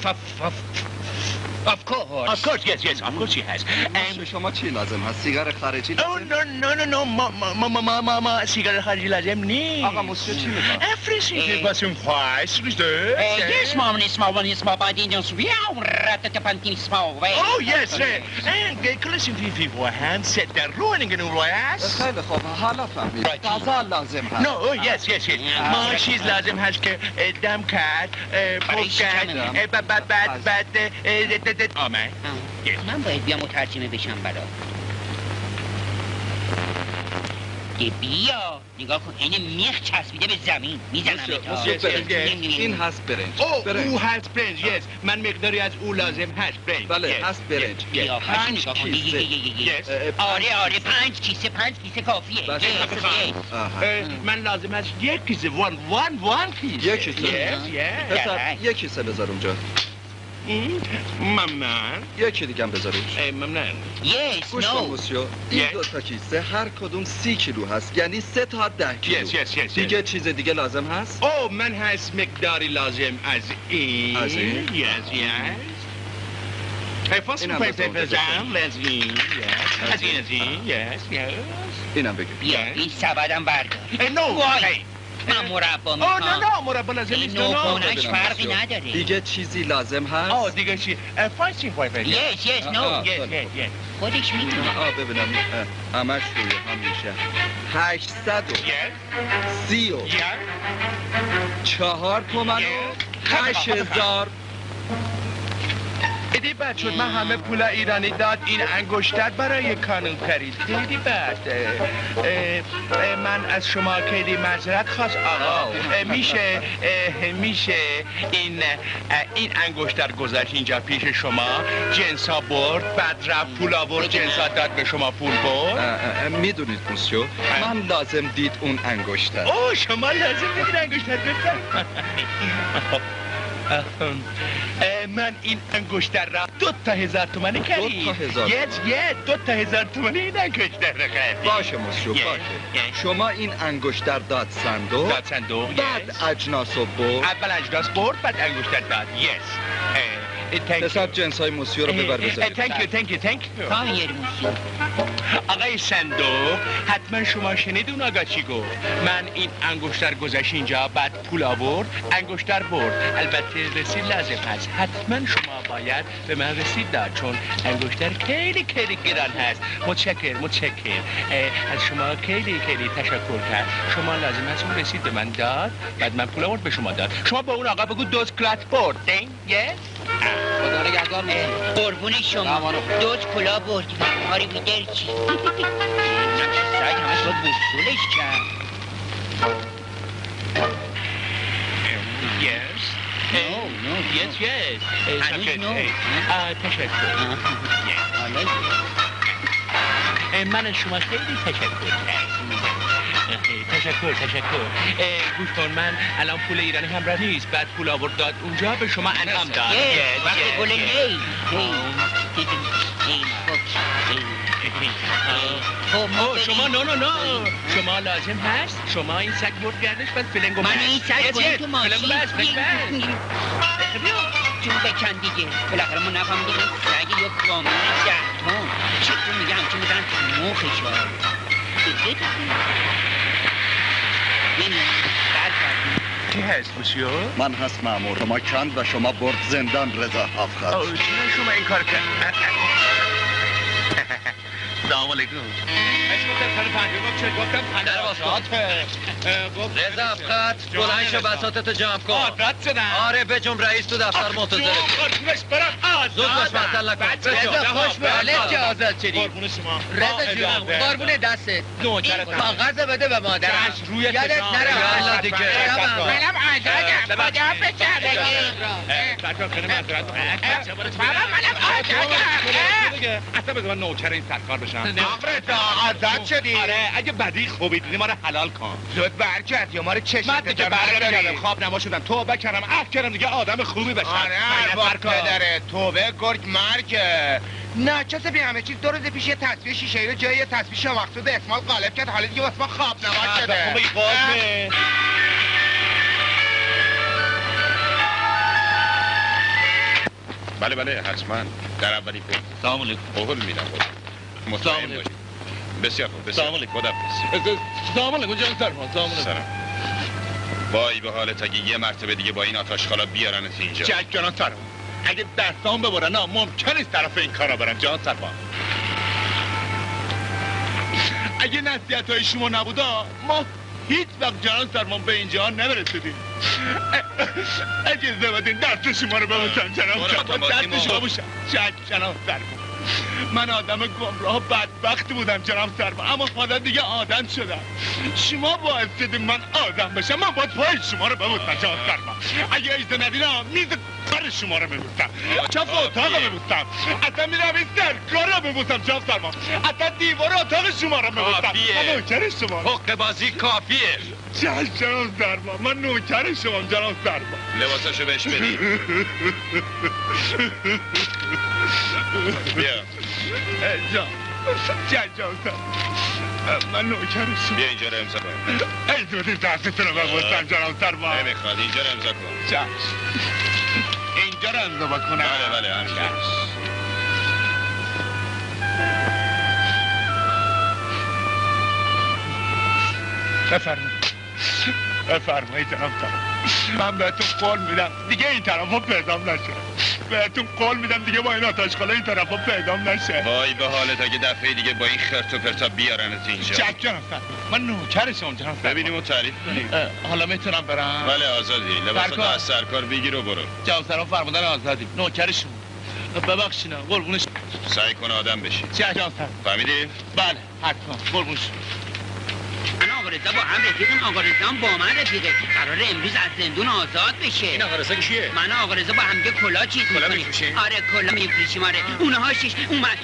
Of course. Of course, yes, yes, of course he has. به شما چی لازم هست؟ سیگار خارجی Oh, no, no, no, no, ما ما ما ما ما ما سیگار خارجی لازم نیست. آقا موسیو چی میخواد؟ افریسیده باسم خواهش ریزده. Yes, mom, it's my one, it's my body, it's my ratatapantin, it's my way. Oh, yes, and they listen to you for hand set the ruining in Uruas. خیلی خوب حالا فهمید. غذا لازم هست. No, oh, yes, yes, yes. ما چیز لازم هست که دم کرد، پوک کرد، بعد بعد بعد بعد آمد. من باید بیام مترجمه بشم برا. که بیا نگاه کن این میخ چسبیده به زمین میزنم این هست برنج. او او هست برنج یس من مقداری از او لازم هست برنج بله هست برنج پنج کیسه آره آره پنج کیسه پنج کیسه کافیه من لازم هست یک کیسه وان وان وان کیسه یک کیسه پسر یک کیسه بذار اونجا ممنون یکی دیگه هم بذاریش ممنون یس گوش کن موسیو این دو تا کیسه هر کدوم سی کیلو هست یعنی سه تا ده کیلو یس یس یس دیگه چیز دیگه لازم هست او من هست مقداری لازم از این از این یس یس فاست پیپر بزن لازم یس از این از این یس یس اینم بگیر بیا این سبدم بردار نو من مربا میخوام. آه نه نه مربا لازم نیست. این نوپونش فرقی نداره. دیگه چیزی لازم هست؟ آه دیگه چی؟ فایسی فایفه. یس یس نو. یس یس یس. خودش میتونه. آه ببینم همش روی هم میشه. هشتصد و سی و چهار تومن و هشت هزار. دیدی بد شد من همه پول ایرانی داد این انگشتر برای کانون خرید دیدی بد من از شما خیلی معذرت خواست آقا میشه میشه این این انگشتر گذاشت اینجا پیش شما جنسا برد بعد رفت پول آورد جنسا داد به شما پول برد میدونید موسیو من لازم دید اون انگشتر اوه شما لازم دیدید انگشتر بفرم من این انگشتر را دو تا هزار تومانی کردی دو تا هزار یه یه دو تا هزار تومانی این انگشتر را کردی باشه موسیو باشه شما این انگشتر داد صندوق داد صندوق بعد اجناس رو برد اول اجناس برد بعد انگشتر داد یس حساب جنس های موسیو رو ببر بذارید. تhank you thank you thank you تایر موسیو. آقای صندوق حتما شما شنیدون آقا چی گفت. من این انگشتر گذاشت اینجا بعد پول آورد انگشتر برد. البته رسید لازم هست. حتما شما باید به من رسید داد چون انگشتر خیلی خیلی گران هست. متشکر متشکر از شما خیلی خیلی تشکر کرد. شما لازم هست اون رسید به من داد بعد من پول آورد به شما داد. شما با اون آقا بگو دوز کلات برد. یس خدا نگهدار. قربون شما دوز کلا برد. آری بیدر چی؟ سعید همش باید بوصولش کرد. Yes. No, no. Yes, yes. هنوز نو. تشکر. من از شما خیلی تشکر تشکر تشکر گوش کن من الان پول ایرانی همراه نیست بعد پول آورد داد اونجا به شما انعام داد وقتی گل نی او شما نه نه نه شما لازم هست شما این سگ برد گردش بعد فلنگو من این سگ باید تو ماشین فلنگو بس جون بکن دیگه بالاخره ما نفهمیدیم این سگ یا کامل ده تون چطور میگه همچون میدن تو مخش ها کی هست موسیو؟ من هست مامور شما کند و شما برد زندان رضا افخر. چرا شما این کار کرد؟ سلام علیکم. رضا افخر بلند شو بساطتو جمع کن. آزاد شدم. آره بجم رئیس تو دفتر منتظرت. زود باش معطل نکن. رضا خوش به حالت که آزاد شدی. قربون شما. رضا جون قربون دستت. این کاغذ بده به مادرش. روی یادت نره. یالا دیگه. منم آزادم. خدا بچه بچه خیلی معذرت. بابا منم آزادم. اصلا بذار من نوکر این سرکار بشم. آقا آزاد شدی؟ آره اگه بدی خوبی دیدی ما رو حلال کن. زود برگرد یا ما رو چشم من دیگه برگردم خواب نما شدم توبه کردم عفو کردم دیگه آدم خوبی بشم. آره ارباب پدره توبه گرگ مرگه. نه چه بی همه چیز دو روز پیش یه تصویر شیشه ای رو جای یه تصویر شماخته به اسمال قالب کرد حالا دیگه واسه ما خواب نما شده. خوبی قاسمه. بله بله حتما در اولی پول. سلام علیکم. قول میدم مطمئن باشید. بسیار خوب بسیار سلام علیکم. خداحافظ. سلام علیکم جان سرما. سلام علیکم. سلام. وای به حالت اگه یه مرتبه دیگه با این آتشخالا بیارنت اینجا. چک جان سرما. اگه دستام ببرن نه ممکن نیست طرف این کارا برم جان سرما. اگه نصیحت های شما نبودا ما هیچ وقت جان سرما به اینجا نمیرسیدیم. اجازه بدین دست شما رو ببوسم جناب سرما. دست شما بوسم. چک جناب سرما. من آدم گمراه بدبخت بودم جناب سرما اما حالا دیگه آدم شدم. شما باعث شدین من آدم بشم. من باید پای شما رو ببوسم جناب سرما. اگه اجازه ندینا میز کار شما رو ببوسم. چپ اتاق رو ببوسم. اصلا میرم این سرکار رو ببوسم جناب سرما. اصلا دیوار اتاق شما رو ببوسم. من نوکر شما. حق بازی کافیه. چش جناب سرما. من نوکر شما جناب سرما. لباساشو بهش بدی. بیا. جان جان سرما. من نوکر شما. بیا اینجا رو امضا کن. اجازه بدید دستتون رو ببوسم جناب سرما. نمیخواد اینجا رو امضا کن. چش. اینجا رو امضا بکنم. بله بله همینجا. بفرمایید. بفرمایید جناب سرما. من بهتون قول میدم دیگه این طرفا پیدام نشه. بهتون قول میدم دیگه با این آتشخالا این طرفا پیدام نشه. وای به حالت اگه دفعه دیگه با این خرت و پرتا بیارنت اینجا. چک جناب سرما. من نوکر شما جناب سرما. ببینیم و تعریف کنیم. حالا میتونم برم؟ بله آزادی. لباساتو از سرکار بگیر و برو. جناب سرما فرمودن آزادی. نوکر شما. ببخشید قربونش. سعی کن آدم بشی. چک جناب سرما. فهمیدی؟ بله حتما قربونش. من آقا رضا با هم رفیقیم. آقا رضا هم با من رفیقه. قراره امروز از زندون آزاد بشه. این آقا رضا کیه؟ من آقا رضا با هم دیگه کلا چیز کلا می‌کنیم. می‌فروشی؟ آره کلا می‌فروشیم آره. اونها شش اومد.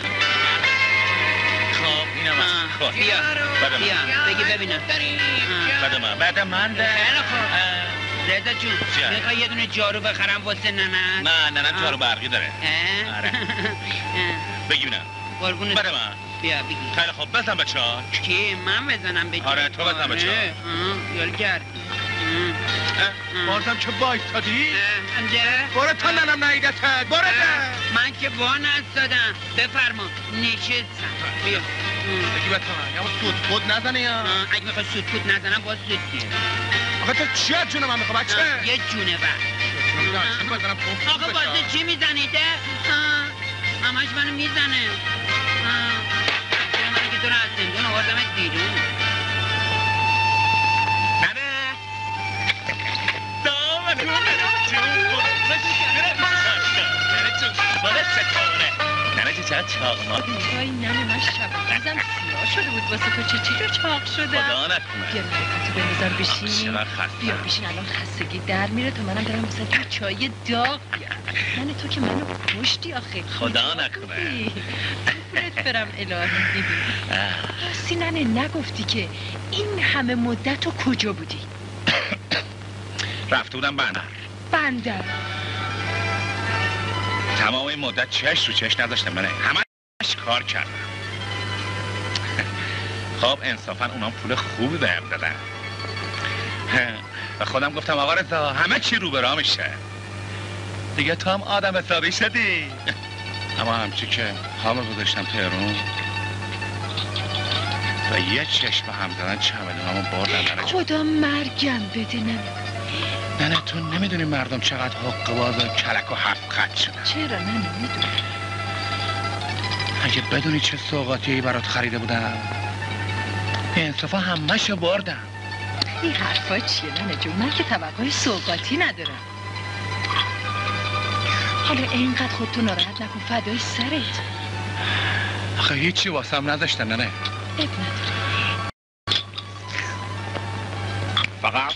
خب اینم از خب. بیا بعد من. بیا بگی ببینم. بعد من. بعد من ده. خیلی خوب. رضا جون چیه؟ میخوای یه دونه جارو بخرم واسه ننت؟ نه ننت جارو برقی داره. اه؟ آره. بگی ببینم. قربونت. بعد من. بیا بگی. خیلی خوب بزن بچه‌ها. کی من بزنم بگی؟ آره، تو بزن بچه‌ها. یال کرد. بازم که بایستادی؟ همجه؟ برو تا ننم نایدتت برو ده من که وان استادم بفرما نشستم بیا بگی بتونم یا سود خود نزنی یا اگه میخوای سود خود نزنم باز زود دیه آخه تو چی از جون من میخواه بچه؟ یه جونه بر آقا بازه چی میزنیده؟ همش منو میزنه من که تو رو از زندون آوردمت بیرون ننه دامنه ننه چه چقدر چاق ما وای ننه من شب دیزم سیاه شده بود واسه تو چه چی رو چاق شده خدا نکنه بیا نکتو بنظر بشین چقدر خسته بیا بشین الان خستگی در میره تا منم برم واسه تو چای داغ بیارم ننه تو که منو پشتی آخه خدا نکنه بهت برم الهی راستی ننه نگفتی که این همه مدت تو کجا بودی؟ رفته بودم بندر بندر تمام این مدت چش رو چش نذاشتم منه همش کار کردم خب انصافا اونام پول خوبی بهم دادن و خودم گفتم آقا رضا همه چی رو برا میشه دیگه تو هم آدم حسابی شدی اما همچی که حامل گذاشتم تهرون و یه چشم هم زدن چمدونامو بردن خدا مرگم بده ننه ننه تو نمیدونی مردم چقدر حق باز و کلک و هفت خط شدن چرا ننه میدونی اگه بدونی چه سوغاتی برات خریده بودم انصافا همه‌شو بردم این حرفا چیه ننه جون من که توقع سوغاتی ندارم حالا اینقدر خودتو ناراحت نکن فدای سرت آخه هیچی واسم نذاشتن ننه اب نداره فقط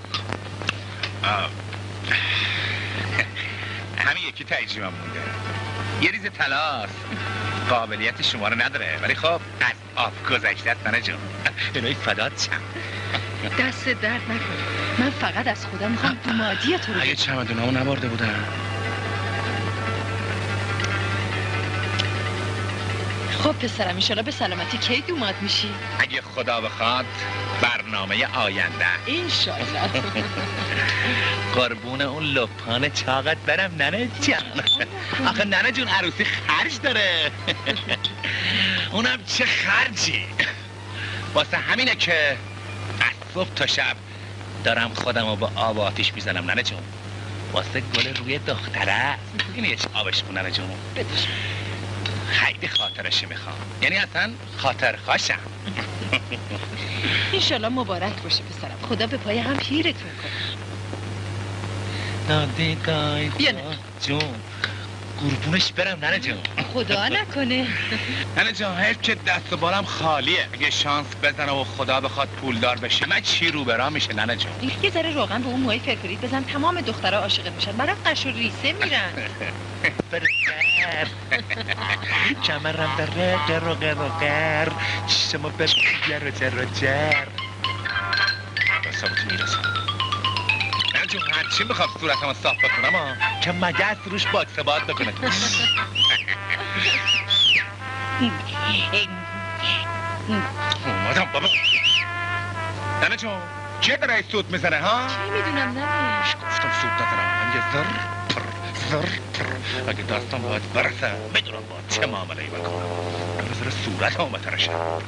همین یکی تجربه مونده یه ریز طلاست قابلیت شما رو نداره ولی خب از آب گذشتت ننه جون الهی فدات شم دست درد نکنه من فقط از خودم میخوام دومادی تو رو اگه چمدونامو نبرده بودم خب پسرم ایشالا به سلامتی کی دوماد میشی؟ اگه خدا بخواد برنامه آینده اینشالله قربون اون لپان چاقت برم ننه جان آخه ننه جون عروسی خرج داره اونم چه خرجی واسه همینه که از صبح تا شب دارم خودم رو با آب آتیش میزنم ننه جون واسه گل روی دختره اینه یه آبش کن ننه جون بدش خیلی خاطرشی میخوام یعنی اصلا خاطر خوشم اینشالله مبارک باشه پسرم خدا به پای هم پیرتون کنه داده دای بیا نه جون قربونش برم ننه جون خدا نکنه ننه جون حیف که دست و بالم خالیه اگه شانس بزنه و خدا بخواد پولدار بشه من چی رو برا میشه ننه جون یه ذره روغن به اون موهای فرفریت بزن تمام دخترها عاشقت میشن برای قش و ریسه میرن برگر کمرم در رقر و قر شما بر جر و جر و جر بسابتون میرسم ننه جون هرچی میخوام صورتم صاف بکنم ها که مگس روش باکس باد بکنه اومدم بابا ننه جون چیه داره ای سود میزنه ها؟ چی میدونم ننه گفتم سود ندارم من یه زر پر زر پر اگه داستان باید برسه بدونم باید چه معامله ای بکنم بذاره صورت هم بترشم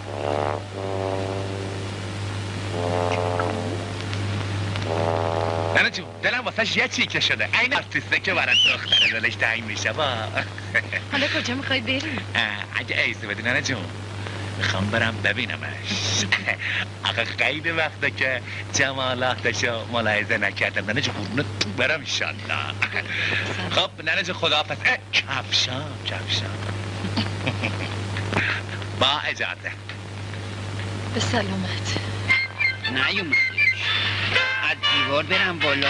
ننه جون دلم واسه یه چیکه شده این آرتیسته که برای دختر دلش تنگ میشه با حالا کجا میخوای بریم؟ اگه ایزه بدی ننه جون میخوام برم ببینمش آقا خیلی وقته که جمالاتشو ملاحظه نکردم ننه جون قربونت برم ایشالله خب ننه جون خداحافظ کفشام کفشام با اجازه به سلامت نیومد از دیوار برم بالا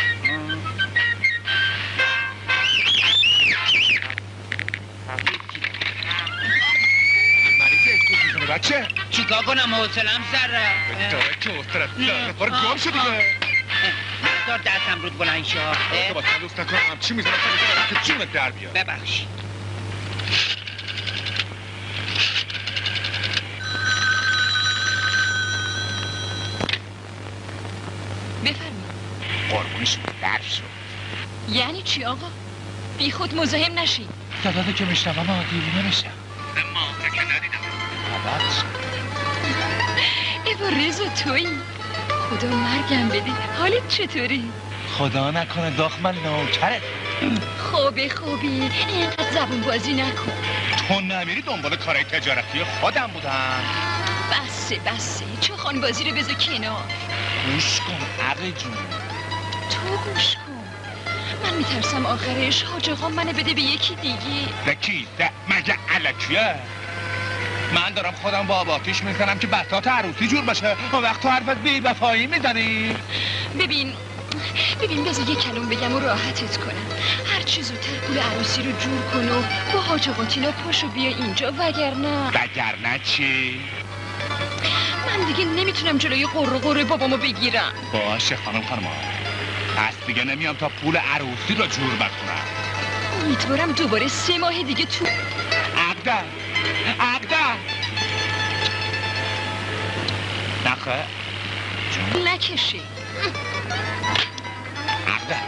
بچه چیکار کنم حوصله‌ام سر رفت داره که حوصله‌ت سر رفت برو گم شو دیگه نذار دستم رود بلند شو تو با تلوس نکنم همچی میزنم که جونت در بیاد ببخش بشو برف شو. یعنی چی آقا؟ بی خود مزاحم نشی. دادا که میشنم اما دیوونه میشم. ما که ندیدم عباد ایوا رضا تویی؟ خدا مرگم بدی. حالت چطوری؟ خدا نکنه داخل من نوکرت. خوبه خوبی اینقدر زبون بازی نکن. تو نمیری دنبال کارهای تجارتی خودم بودم. بسه بسه چه خان بازی رو بذار کنار. گوش کن عقل جون. تو گوش کن. من میترسم آخرش حاج آقا منو بده به یکی دیگه. دکی ده مگه علکیه؟ من دارم خودم با آباتیش میزنم که بساط عروسی جور باشه. اون وقت تو حرف از بی وفایی میزنی. ببین ببین بذار یه کلام بگم و راحتت کنم. هر چی زودتر پول عروسی رو جور کن و با حاج آقا تینا پاشو بیا اینجا وگرنه. وگرنه چی؟ من دیگه نمیتونم جلوی قرر قرر بابامو بگیرم. باشه خانم خانم پس دیگه نمیام تا پول عروسی رو جور بکنم. امیدوارم دوباره سه ماه دیگه تو عقده عقده نخه جون نکشی. عقده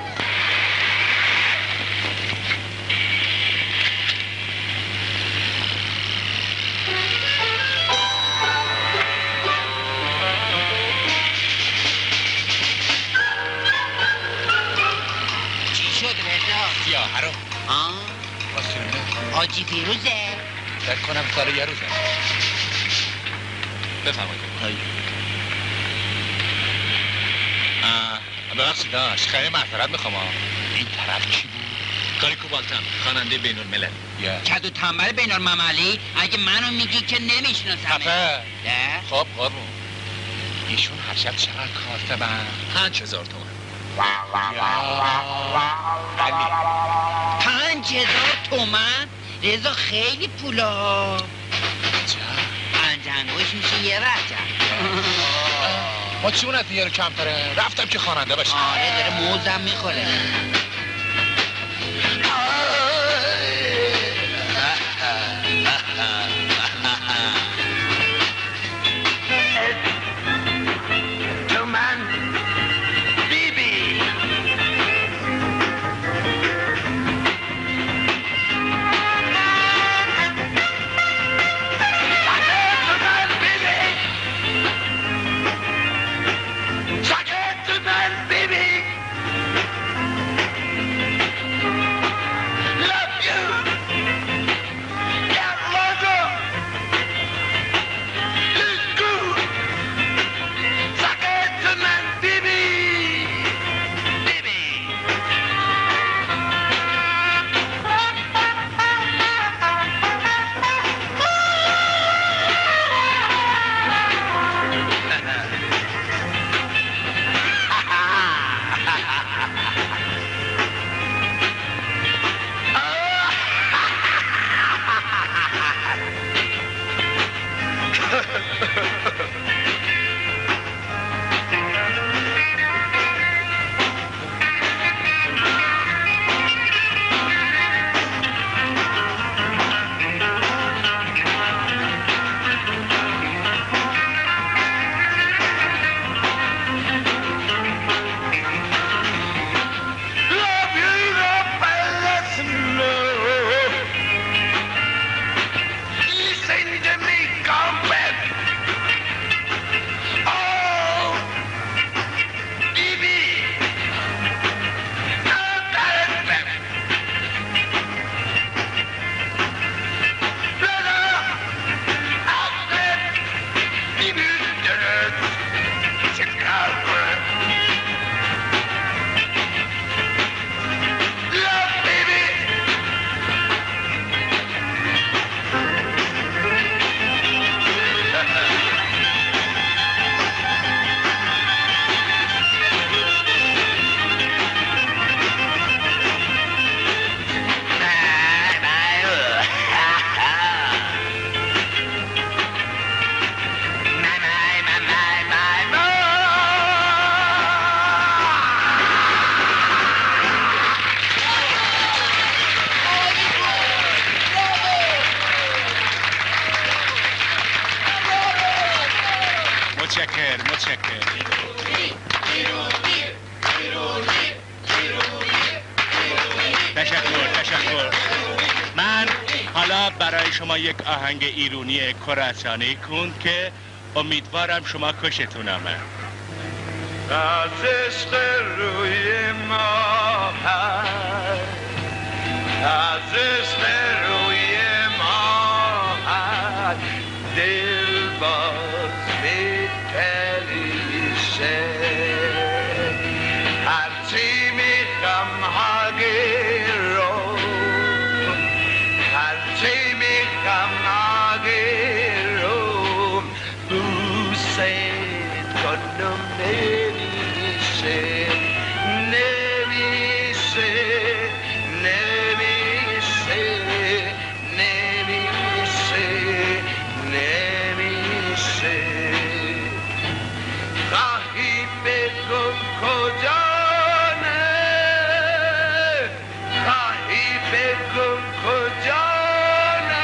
چی شد رضا؟ سیاه رو آه واسه آجی فیروزه؟ فکر کنم سال یه روزه. بفرمایید. ببخشید داشت خیلی معذرت میخوام. این طرف کی بود؟ کاریکو بالتن خواننده بین الملل. کد و تنبل بین المللی اگه منو میگی که نمیشناسمه. خفه نه؟ خب قربون ایشون هر شب چقدر کاسته من؟ پنج هزار تومن. پنج هزار تومن؟ رضا خیلی پولا. پنج انگوش میشه یه رجب. ما چون از دیگه رو کم تره رفتم که خواننده باشم. آره داره موزم میخوره. متشکر متشکر تشکر تشکر. من حالا برای شما یک آهنگ ایرونی کراسانی کن که امیدوارم شما کشتون آمد. از عشق روی ما هست، از عشق روی ما هست، دل باز میپریشه، هرچی میخم هاگی رو، هرچی میخم هاگی رو، بوسه کنم نمیشه، نمیشه، نمیشه، نمیشه، نمیشه. خواهی بگو کجانه، خواهی بگو کجانه،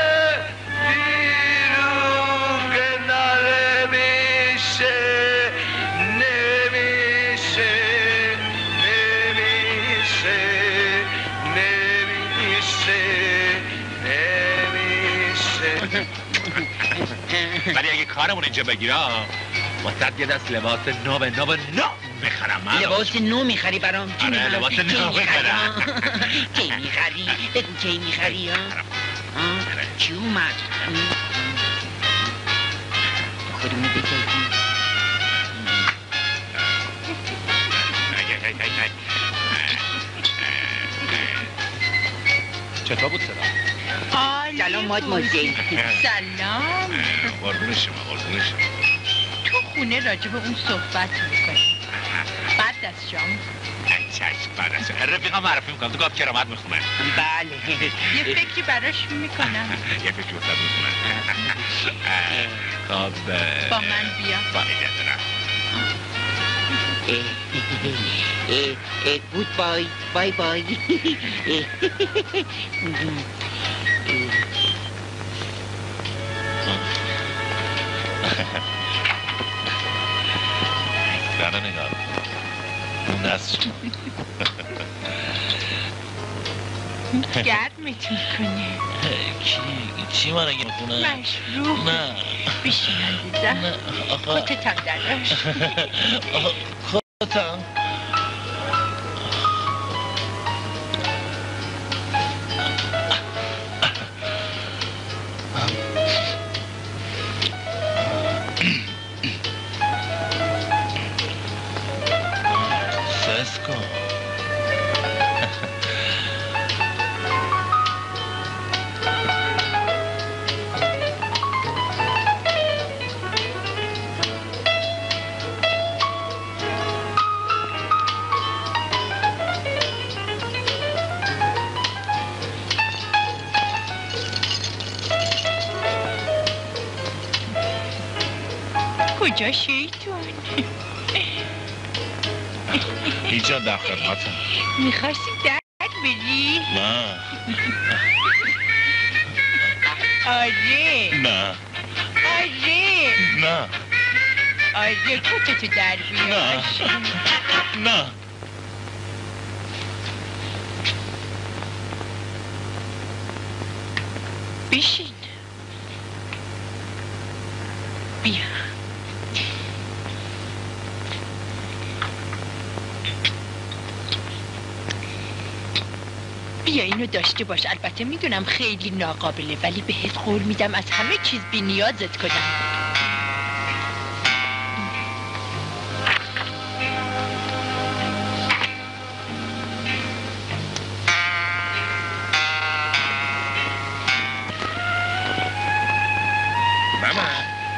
دیرو که نمیشه، نمیشه، نمیشه، نمیشه، نمیشه. ولی اگه کارمون اینجا بگیره واسه یه دست لباس نو به نو به نو میخرم من. لباس نو میخری برام؟ آره لباس نو میخرم. کی میخری؟ بگو کی میخری ها؟ چی اومد؟ خودمونو بگردیم. چطور بود صدا؟ سلام مادموزل. سلام. قربون شما قربون شما. تو خونه راجع به اون صحبت میکنی بعد از شام؟ چشم بعد از شام رفیقم معرفی میکنم تو گاب کرامت میخونم. بله یه فکری براش میکنم. یه فکری واسه میکنم. خب با من بیا. با اجازه دارم. گود بای بای بای. برا نگاه اون دست گرمت میکنه. کی چی من اگه میکنه؟ مشروب. نه بشین عزیزم. نه آخه کتتم دراش. کتم سسکو کجا شیطون؟ اینجا در خدمتم. میخواستی درد بری؟ نه آره نه آره نه آره کتتو در بیار. نه بشین بیا. بیا اینو داشته باش. البته میدونم خیلی ناقابله ولی بهت قول میدم از همه چیز بی نیازت کنم. ماما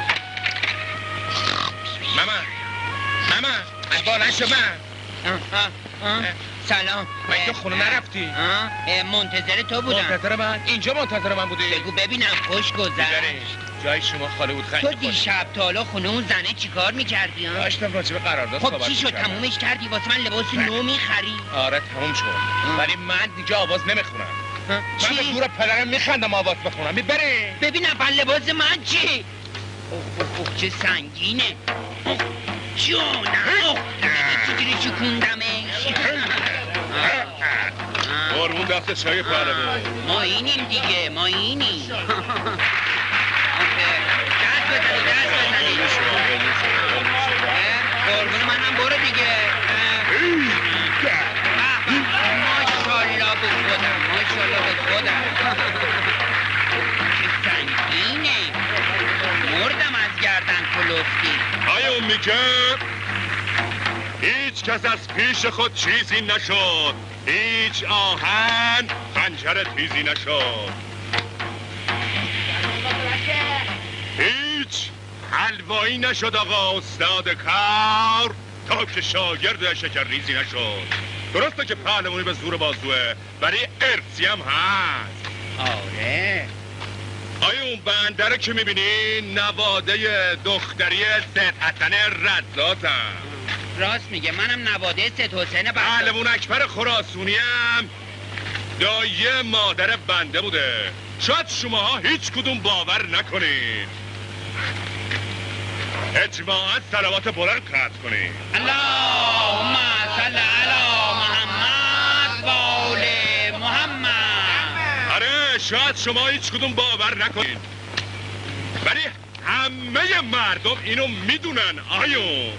ماما ماما از بالا شما. سلام. من تو خونه نرفتی؟ منتظر تو بودم. منتظر من؟ اینجا منتظر من بودی؟ بگو ببینم خوش گذشت. جای شما خالی بود خیلی تو دیشب تا حالا خونه اون زنه چیکار میکردی ها؟ داشتم راجع به قرارداد خب صحبت چی شد می‌کردم. تمومش کردی واسه من لباس نو میخری؟ آره تموم شد ولی من دیگه آواز نمیخونم. من به دور پدرم میخندم آواز بخونم. میبری ببینم پر لباس من چی؟ اوه اوه اوه چه سنگینه. جونم اوه چجوری شکوندمش. قربون دست چای پهلوان. ما اینیم دیگه، ما اینیم. دست بزنی، دست بزنی. قربون منم برو دیگه. ماشالله به خودم، ماشالله به خودم. چه سنگینه. مردم از گردن کلفتی. آیا میگم هیچ کس از پیش خود چیزی نشد، هیچ آهن خنجر تیزی نشد، هیچ حلوایی نشد آقا استاد کار تا که شاگرد شکر ریزی نشد. درسته که پهلوانی به زور بازوه ولی ارسی هم هست. آره. آیا اون بنده رو که میبینی نواده دختری سید حسن رزازم. راست میگه، منم نواده سید حسین پهلوان اکبر خراسونی هم دایه مادر بنده بوده. شاید شماها هیچ کدوم باور نکنید. اجماعاً صلوات بلند قطع کنید. اللهم صل علی محمد و آل محمد. آره شاید شما هیچ کدوم باور نکنید ولی همه مردم اینو میدونن. آیو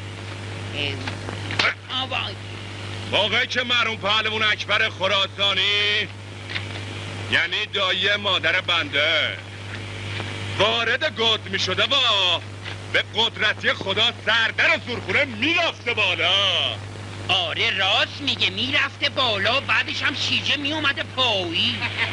موقعی که مرحوم پهلوان اکبر خراسانی یعنی دایه مادر بنده وارد گود می شده با به قدرتی خدا سردر سرخونه میرفته بالا. آره راست میگه، میرفته بالا بعدش هم شیجه میومده پایی.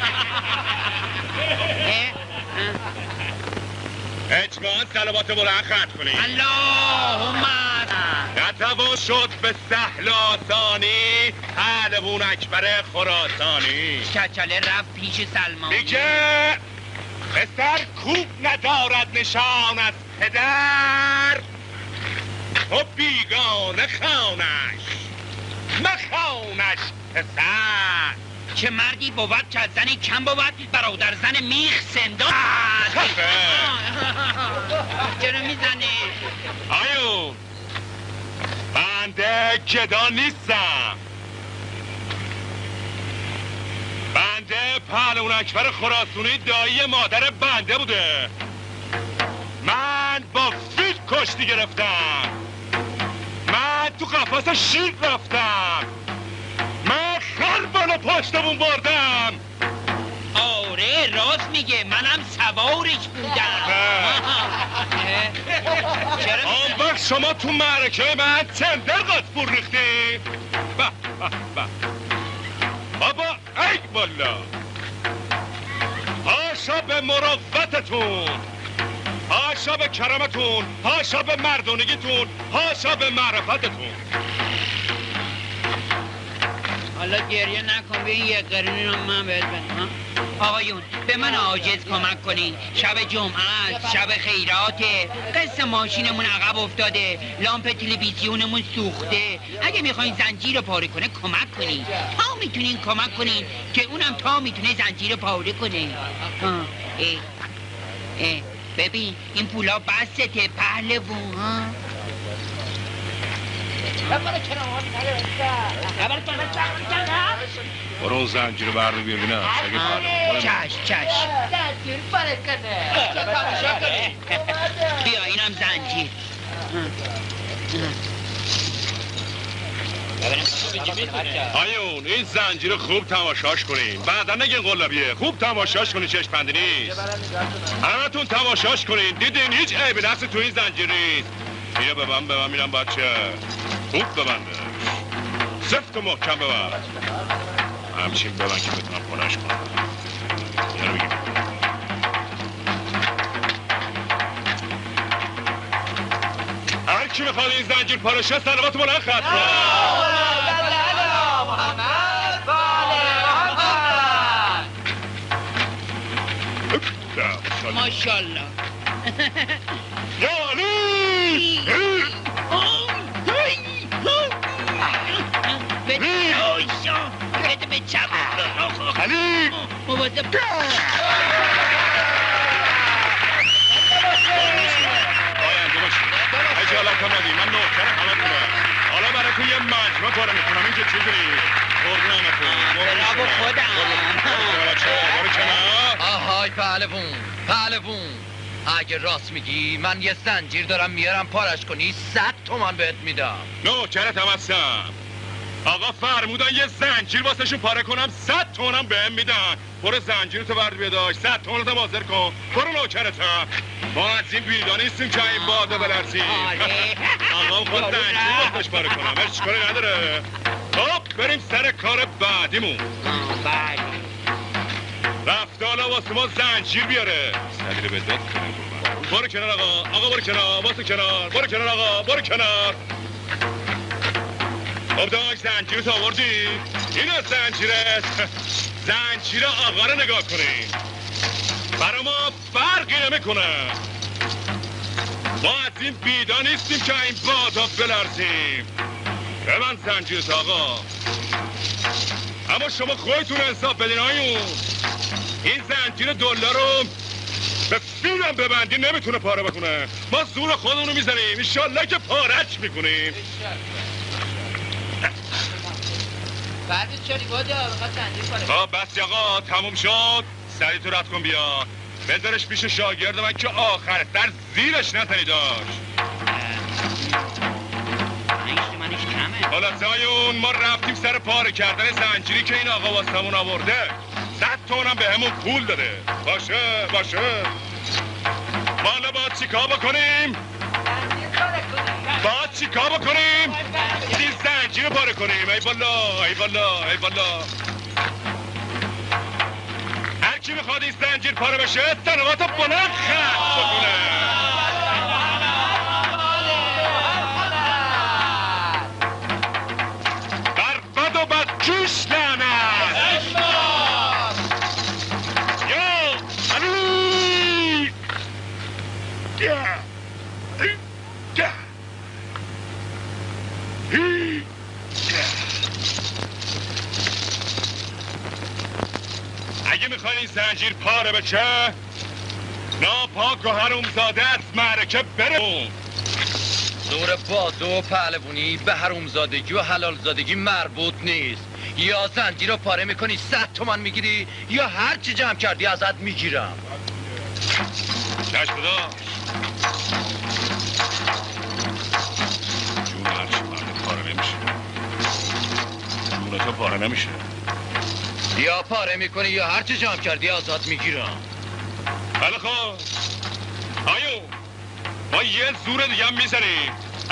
اجماعاً صلوات بلند خط کنید. اللهم نتوان شد به سهل آسانی پهلوان اکبر خراسانی. کچله رفت پیش سلمانی. میگه پسر کوب ندارد نشان از پدر تو بیگانه خانش مخانش پسر. چه مردی بود که از زنی کم بود برادر زن میخ سندان. چرا میزنی؟ آیو بنده گدا نیستم. بنده پهلوان اکبر خراسونی دایی مادر بنده بوده. من با فیل کشتی گرفتم. من تو قفس شیر رفتم. من خر بالا پشتمون بردم. آره راست میگه، منم سوارش بودم. آن وقت شما تو معرکه من چندر قطبور ریختی؟ بابا ای والا هاشا به مروتتون، هاشا به کرامتون، هاشا به مردونگیتون، هاشا به معرفتتون. حالا گریه نکن، به این یک قرونی رو من بهت بدم. آقایون به من عاجز کمک کنین. شب جمعه، شب خیراته، قسط ماشینمون عقب افتاده، لامپ تلویزیونمون سوخته. اگه میخواین زنجیر رو پاره کنه کمک کنین. تا میتونین کمک کنین که اونم تا میتونه زنجیر رو پاره کنه. اه اه اه ببین این پولا بسته پهلوان ها. برو اون زنجیر رو بردار بیار بینم. چشم چشم. بیا اینم زنجیر. آیون این زنجیر خوب تماشاش کنین. بعدا نگین قلابیه. خوب تماشاش کنین، چشم بندی نیست. همتون تماشاش کنین. دیدین هیچ عیبی نفسی تو این زنجیر نیست. بیا ببن ببن میرم بچه. خوب ببنده. سفت و محکم ببن. همچین ببن که بتونم پانش کنم. اینو بگیم. هر کی میخواد این زنجیر پارشه صلوات بلند خط کنه. ماشالله. یا علی! بده به چپ. علی! مواظب. آینده باشید. خجالت هم ندید. من نوکر همه کنم. حالا براتون یه مجموعه پاره میکنم اینجا چیزی قربونمتون برابو خودم برو کنار آهای پهلوون پهلوون اگه راست میگی من یه زنجیر دارم میارم پارش کنی صد تومان بهت میدم نوکرت هم هستم آقا فرمودن یه زنجیر واسهشون پاره کنم صد تومنم بهم میدن برو زنجیرتو برد بیداش صد تومنتو حاضر کن برو نوکرتم ما از این بیدا نیستیم که این بادا بلرزیم آقا خود زنجیر واسهش پاره کنم هیچ کاری نداره خب بریم سر کار بعدیمون رفت حالا واسه ما زنجیر بیاره سبیل به داد کنم برو کنار آقا آقا برو کنار واسه کنار برو کنار آقا برو کنار خب داک زنجیرت آوردی؟ این از زنجیرت زنجیر آقا رو نگاه کنیم برا ما فرقی نمیکنه ما از این بیدا نیستیم که این بادا بلرزیم به من زنجیرت آقا اما شما خودتون انصاف بدین آیون این زنجیر دلار رو به فیلم ببندی نمیتونه پاره بکنه ما زور خودمونو میزنیم انشالله که پارچ میکنیم بعدش چلی بادی آقا زنجیر پاره خب بس آقا تموم شد سریع تو رد کن بیا بذارش پیش شاگرد من که آخر در زیرش نتنی داشت منش کمه حالا زایون ما رفتیم سر پاره کردن زنجیری که این آقا واسمون آورده صد تومنم به همون پول داده باشه باشه ما حالا باید چیکار بکنیم باید چیکار بکنیم این زنجیر پاره کنیم ای والا ای والا ای والا هر کی میخواد این زنجیر پاره بشه تنوات بلند خط بکنه بر بد و بد کش لعنت یا علی یا یا اگه میخوای این زنجیر پاره بشه ناپاک و حرومزاده از معرکه بره زور بازو و پهلوونی به حرومزادگی و حلالزادگی مربوط نیست یا زنجیر رو پاره میکنی صد تومان میگیری یا هر چی جمع کردی ازت میگیرم چشم خدا جون هرچی مرد پاره نمیشه جون تو پاره نمیشه یا پاره میکنی یا هر چی جمع کردی ازت میگیرم بله خب آیو ما یه زور دیگه هم میزنیم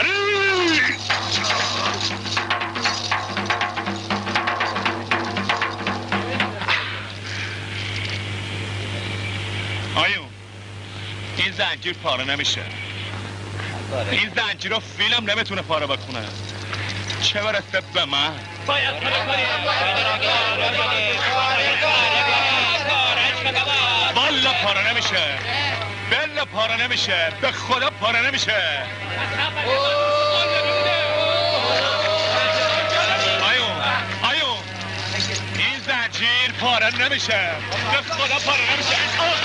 آیو این زنجیر پاره نمیشه این زنجیر رو فیلم نمیتونه پاره بکنه چه برسه به من باید والا پاره نمیشه بله پاره نمیشه به خدا پاره نمیشه آیون آیون این زنجیر پاره نمیشه به خدا پاره نمیشه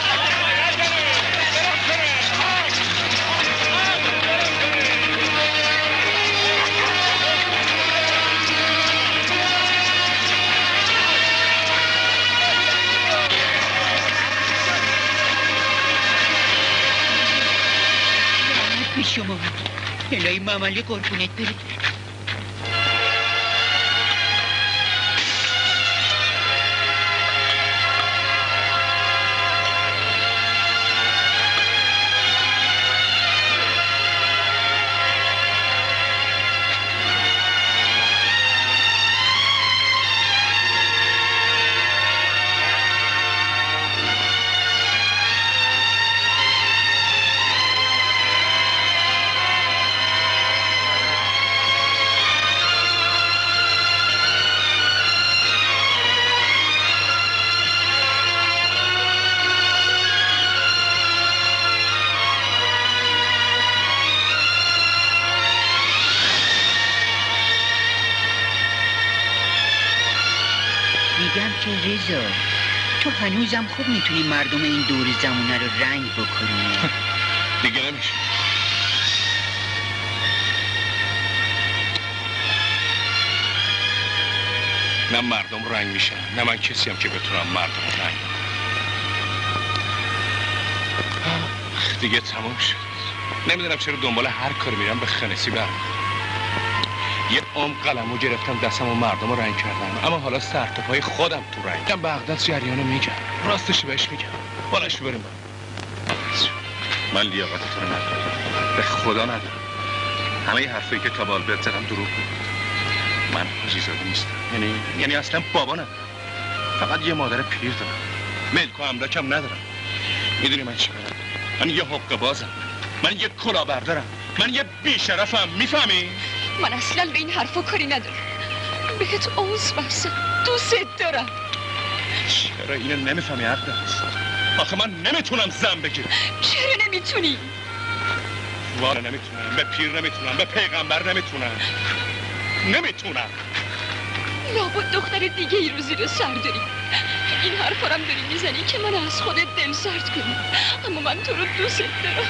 شما الهی مملی قربونت برید میگم که رضا تو هنوزم خوب میتونی مردم این دور زمونه رو رنگ بکنی دیگه نمیشه نه مردم رنگ میشن، نه من کسی هم که بتونم مردم رنگ کنم. دیگه تموم شد. نمیدونم چرا دنبال هر کاری میرم به خنسی برم. یه عمر قلمو گرفتم دستم و مردم رو رنگ کردم، اما حالا سر تا پای خودم تو رنگ. من بغداد جریانو میگم، راستش بهش میگم. بالش بریم. من لیاقتتون رو ندارم، به خدا ندارم. همه حرفایی که تا بال بهت زدم دروغ بود. من حاجی زاده نیستم، یعنی یعنی اصلا بابا ندارم، فقط یه مادر پیر دارم. ملک و املاکم ندارم. میدونی من چی کارم؟ من یه حقه بازم، من یه کلاهبردارم، من یه بیشرفم. میفهمی؟ من اصلا به این حرفا کاری ندارم. بهت عوض بستم، دوست دارم. چرا اینو نمیفهمی عبدالعزیز؟ آخه من نمیتونم زن بگیرم. چرا نمیتونی؟ والا نمیتونم، به پیر نمیتونم، به پیغمبر نمیتونم. نمیتونم. لابد دختر دیگه ای رو زیر سر داری. این حرفا رو داری میزنی که من از خودت دل سرد کنی، اما من تو رو دوست دارم.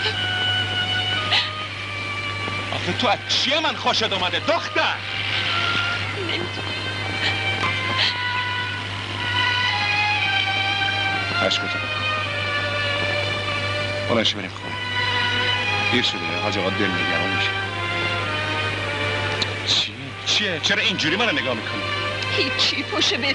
آخه تو از چیه من خوشت اومده دختر؟ نمیتونم. عشقتون بلنشی بریم خونه. دیر شده حاج آقا دل نگران میشه. چیه؟ چیه؟ چرا اینجوری منو نگاه میکنی؟ هیچی، پاشه بریم.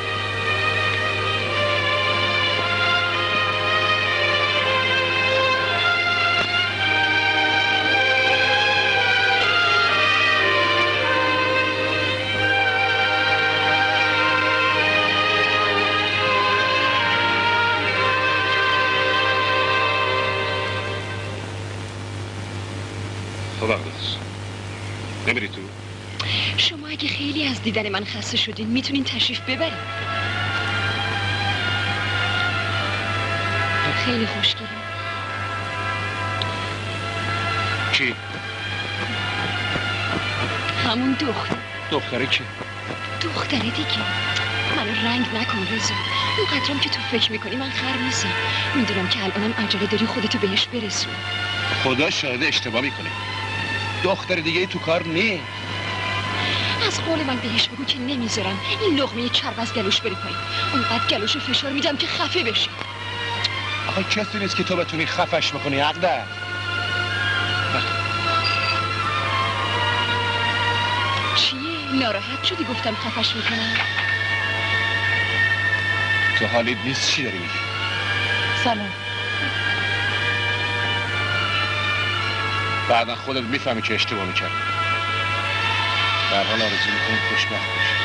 خب عبدالعزیز نمیری تو؟ شما اگه خیلی از دیدن من خسته شدین میتونین تشریف ببرین. خیلی خوشگله. کی؟ همون دختر. دختره کی؟ دختره دیگه. منو رنگ نکن رضا. اونقدرم که تو فکر میکنی من خر نیستم. میدونم که الانم عجله داری خودتو بهش برسون. خدا شاهد اشتباه میکنی. دختر دیگه تو کار نی. از قول من بهش بگو که نمیذارم این لقمه چرب از گلوش بری پایین. اونقدر گلوشو فشار میدم که خفه بشه. آخه کسی نیست که تو بتونی خفش بکنی عقده. چیه؟ ناراحت شدی گفتم خفش میکنم؟ تو حالیت نیست چی داری میگی؟ سلام. بعدا خودت میفهمی که اشتباه میکردی. به هر حال آرزو میکنم خوشبخت باشی.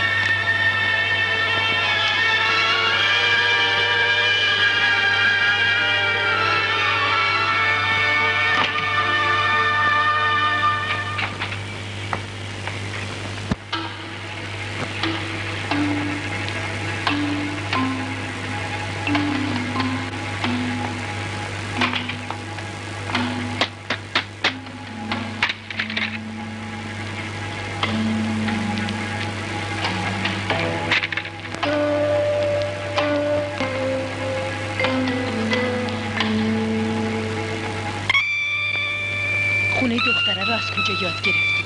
خونه دختره رو از کجا یاد گرفتی؟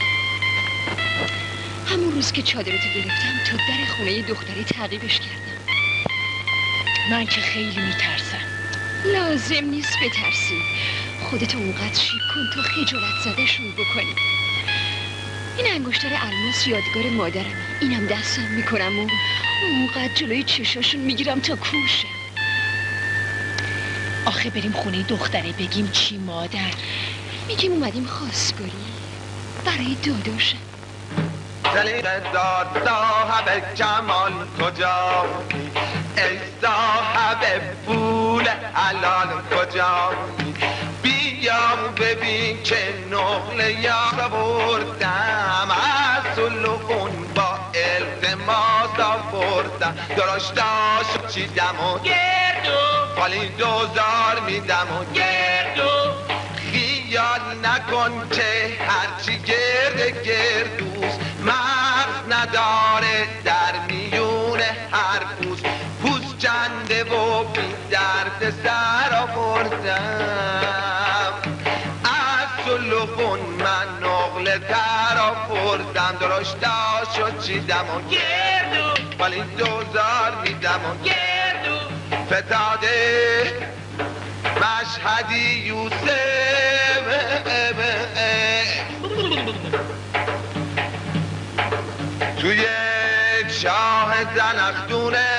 همون روز که چادرتو گرفتم تا در خونه دختری تعقیبش کردم. من که خیلی میترسم. لازم نیست بترسی. خودتو اونقدر شیک کن تا خجالت زدهشون بکنی. این انگشتر الماس یادگار مادرمه. اینم دستم میکنم و اونقدر جلوی چشاشون میگیرم تا کوشم. آخه بریم خونه دختره بگیم چی مادر؟ میگیم اومدیم خواستگاری برای داداشم. زلیل داد صاحب جمال کجا، ای صاحب پول حلال کجا، بیا ببین که نقل یار بردم، از سلوخون با التماس آوردم، درشتاش چیدم و گردو خالی دوزار میدم و گردو، خیال نکن که هرچی گرد گردوست، مغز نداره در میون هر پوست، پوست چنده و بی درد سر آوردم، از سلوخون من نقل تر آوردم، درشتاشو چیدم و گردو ولی دوزار میدم و گردو فتاده مشهدی یوسف تو یک شاه زنخدونه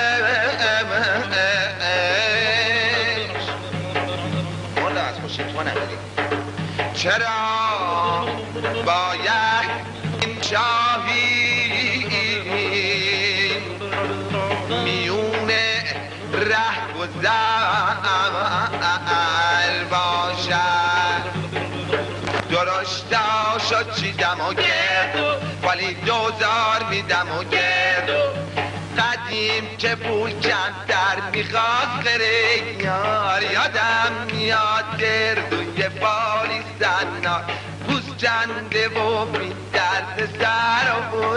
والا از خوشی تو نبری چرا باید این شاهی میونه ره گذر باشد درشتا شد چیدم و گرد ولی دوزار میدم و گرد قدیم که پول کمتر میخواست غره یار یادم میاد گردوی بالی سنار پوست چنده و بی درد سر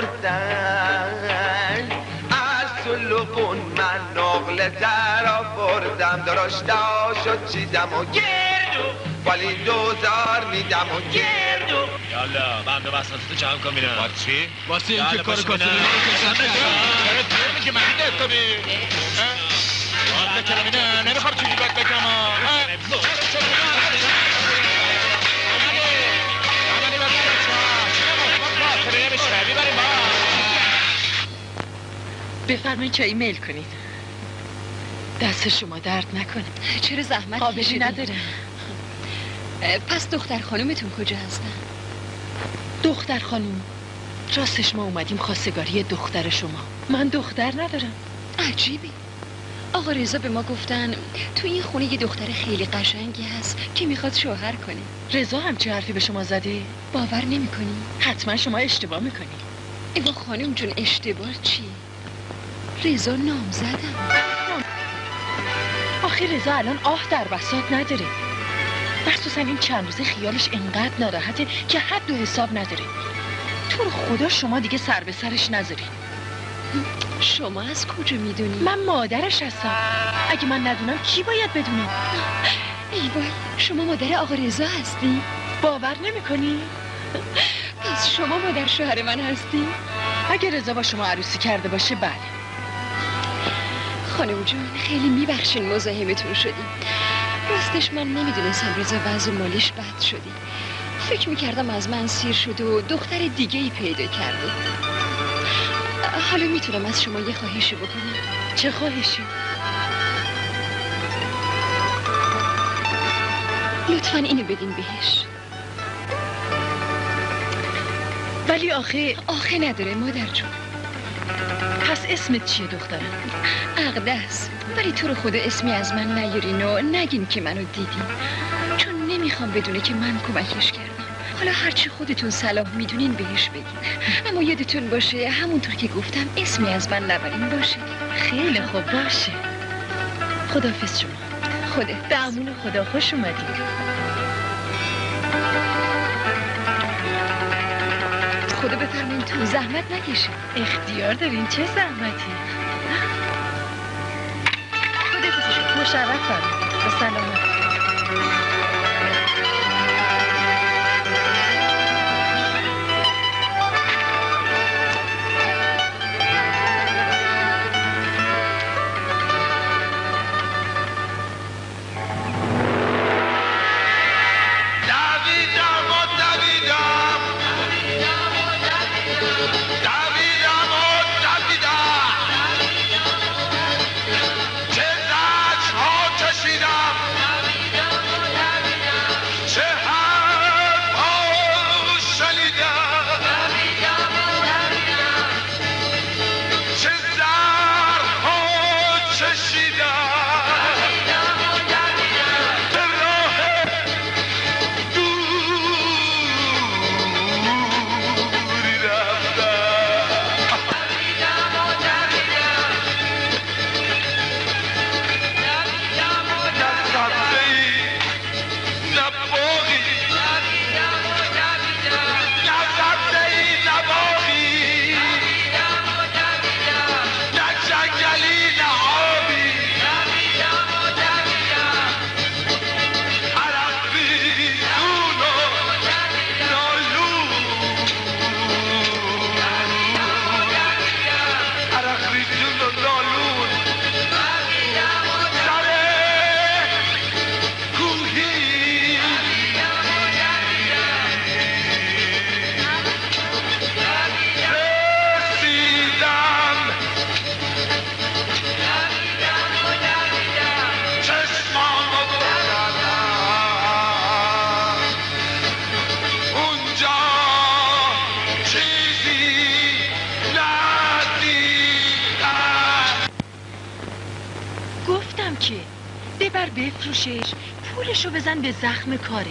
آوردن از سلوخون من نقل تر آوردم درشتا شد چیدم و گردو ولی دوزار میدم و گردو یالا بنده وسطتو جمع کن بینم با چی؟ واسه این که کار کسی چرا تو میگه من دستابی؟ واسه چرا میده نمیخوام چیزی بک بکنم بفرمایید چایی میل کنید. دست شما درد نکنه. چرا زحمت قابلی کشیدین؟ نداره. پس دختر خانومتون کجا هستن؟ دختر خانوم راستش ما اومدیم خواستگاری دختر شما. من دختر ندارم. عجیبه. آقا رضا به ما گفتن تو این خونه یه دختر خیلی قشنگی هست که میخواد شوهر کنه. رضا همچی حرفی به شما زده؟ باور نمی‌کنی؟ حتما شما اشتباه میکنی. ایوا خانم جون اشتباه چی؟ رضا نامزدم. آخه رضا الان آه در بساط نداره. مخصوصا این چند روزه خیالش انقدر ناراحته که حد و حساب نداره. تو رو خدا شما دیگه سر به سرش نذاری. شما از کجا میدونی؟ من مادرش هستم. اگه من ندونم کی باید بدونه؟ ای وای شما مادر آقا رضا هستی؟ باور نمی‌کنی؟ پس شما مادر شوهر من هستی؟ اگه رضا با شما عروسی کرده باشه بله. خانم جون خیلی میبخشین مزاحمتون شدیم. راستش من نمیدونستم رضا وضع مالیش بد شدی. فکر میکردم از من سیر شده و دختر دیگه ای پیدا کرده. حالا میتونم از شما یه خواهشی بکنم؟ چه خواهشی؟ لطفاً اینو بدین بهش. ولی آخه آخه نداره مادر جون. پس اسمت چیه دخترم؟ اقدس. ولی تو رو خدا اسمی از من نیارین و نگین که منو دیدین، چون نمیخوام بدونه که من کمکش کردم. حالا هرچی خودتون صلاح میدونین بهش بگین، اما یادتون باشه همونطور که گفتم اسمی از من نبرین باشه. خیلی خوب باشه. خداحافظ شما. خدا به امون خدا خوش اومدید. خدا بفرمین تو زحمت نکشه. اختیار دارین چه زحمتی. خداحافظ شما. مشرف فرمایید. به سلامت. چه زجرها کشیدم که ببر بفروشش، پولشو بزن به زخم کارت.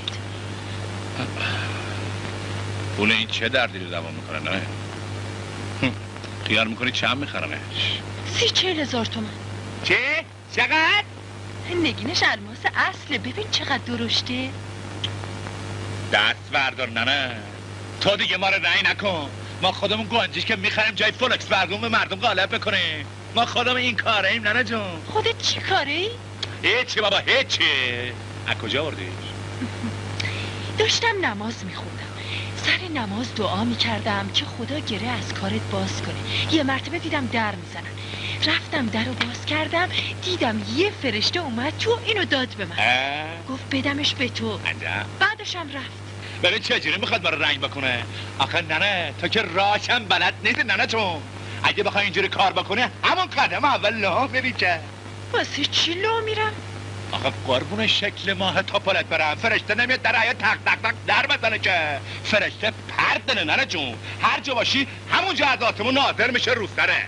پول این چه دردی رو دوا میکنه نه؟ خیال میکنی چند میخرمش؟ سی چهل هزار تومن. چه؟ چقدر؟ نگینش الماس اصله، ببین چقدر درشته. دست بردار ننه، تو دیگه ما رو رعی نکن. ما خودمون گنجش که میخریم جای فولکس برگون به مردم غالب بکنیم. ما خودمون این کاریم ننه جون. خودت چی کاری؟ هیچی بابا هیچی. از کجا آوردیش؟ داشتم نماز میخوندم، سر نماز دعا میکردم که خدا گره از کارت باز کنه. یه مرتبه دیدم در میزنن، رفتم در رو باز کردم، دیدم یه فرشته اومد تو، اینو داد به من. گفت بدمش به تو. عجب. بعدشم رفت. ببین چجوری میخواد ما رو رنگ بکنه؟ آخه ننه تو که راهشم بلد نیست ننه جون. اگه بخوای اینجوری کار بکنه همون قدم اول لو میری که. واسه چی لو میرم؟ آخه قربون شکل ماه تا پلت برم، فرشته نمیاد در حیاط تق تق تق در بزنه که. فرشته پرد دنه ننه جون، هر جا باشی همونجا از آسمون ناظر میشه رو سره.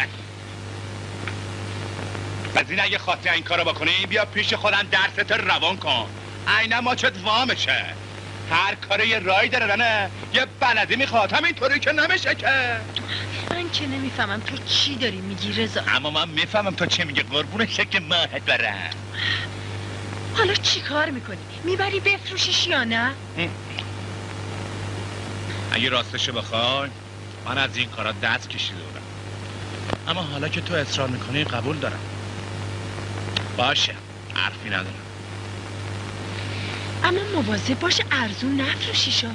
پس این اگه خواستی این کارو بکنی بیا پیش خودم درست روان کن. عینا ما چت وامشه. هر کاری یه رای داره نه، یه بلدی میخواد، همینطوری که نمیشه که. من که نمیفهمم تو چی داری میگی رضا. اما من میفهمم تو چی میگه قربون شکل ماهت برم. حالا چی کار میکنی؟ میبری بفروشش یا نه؟ اگه راستشو بخوای من از این کارا دست کشیده بودم، اما حالا که تو اصرار میکنی قبول دارم. باشه حرفی ندارم، اما مواظب باش ارزون نفروشیشا.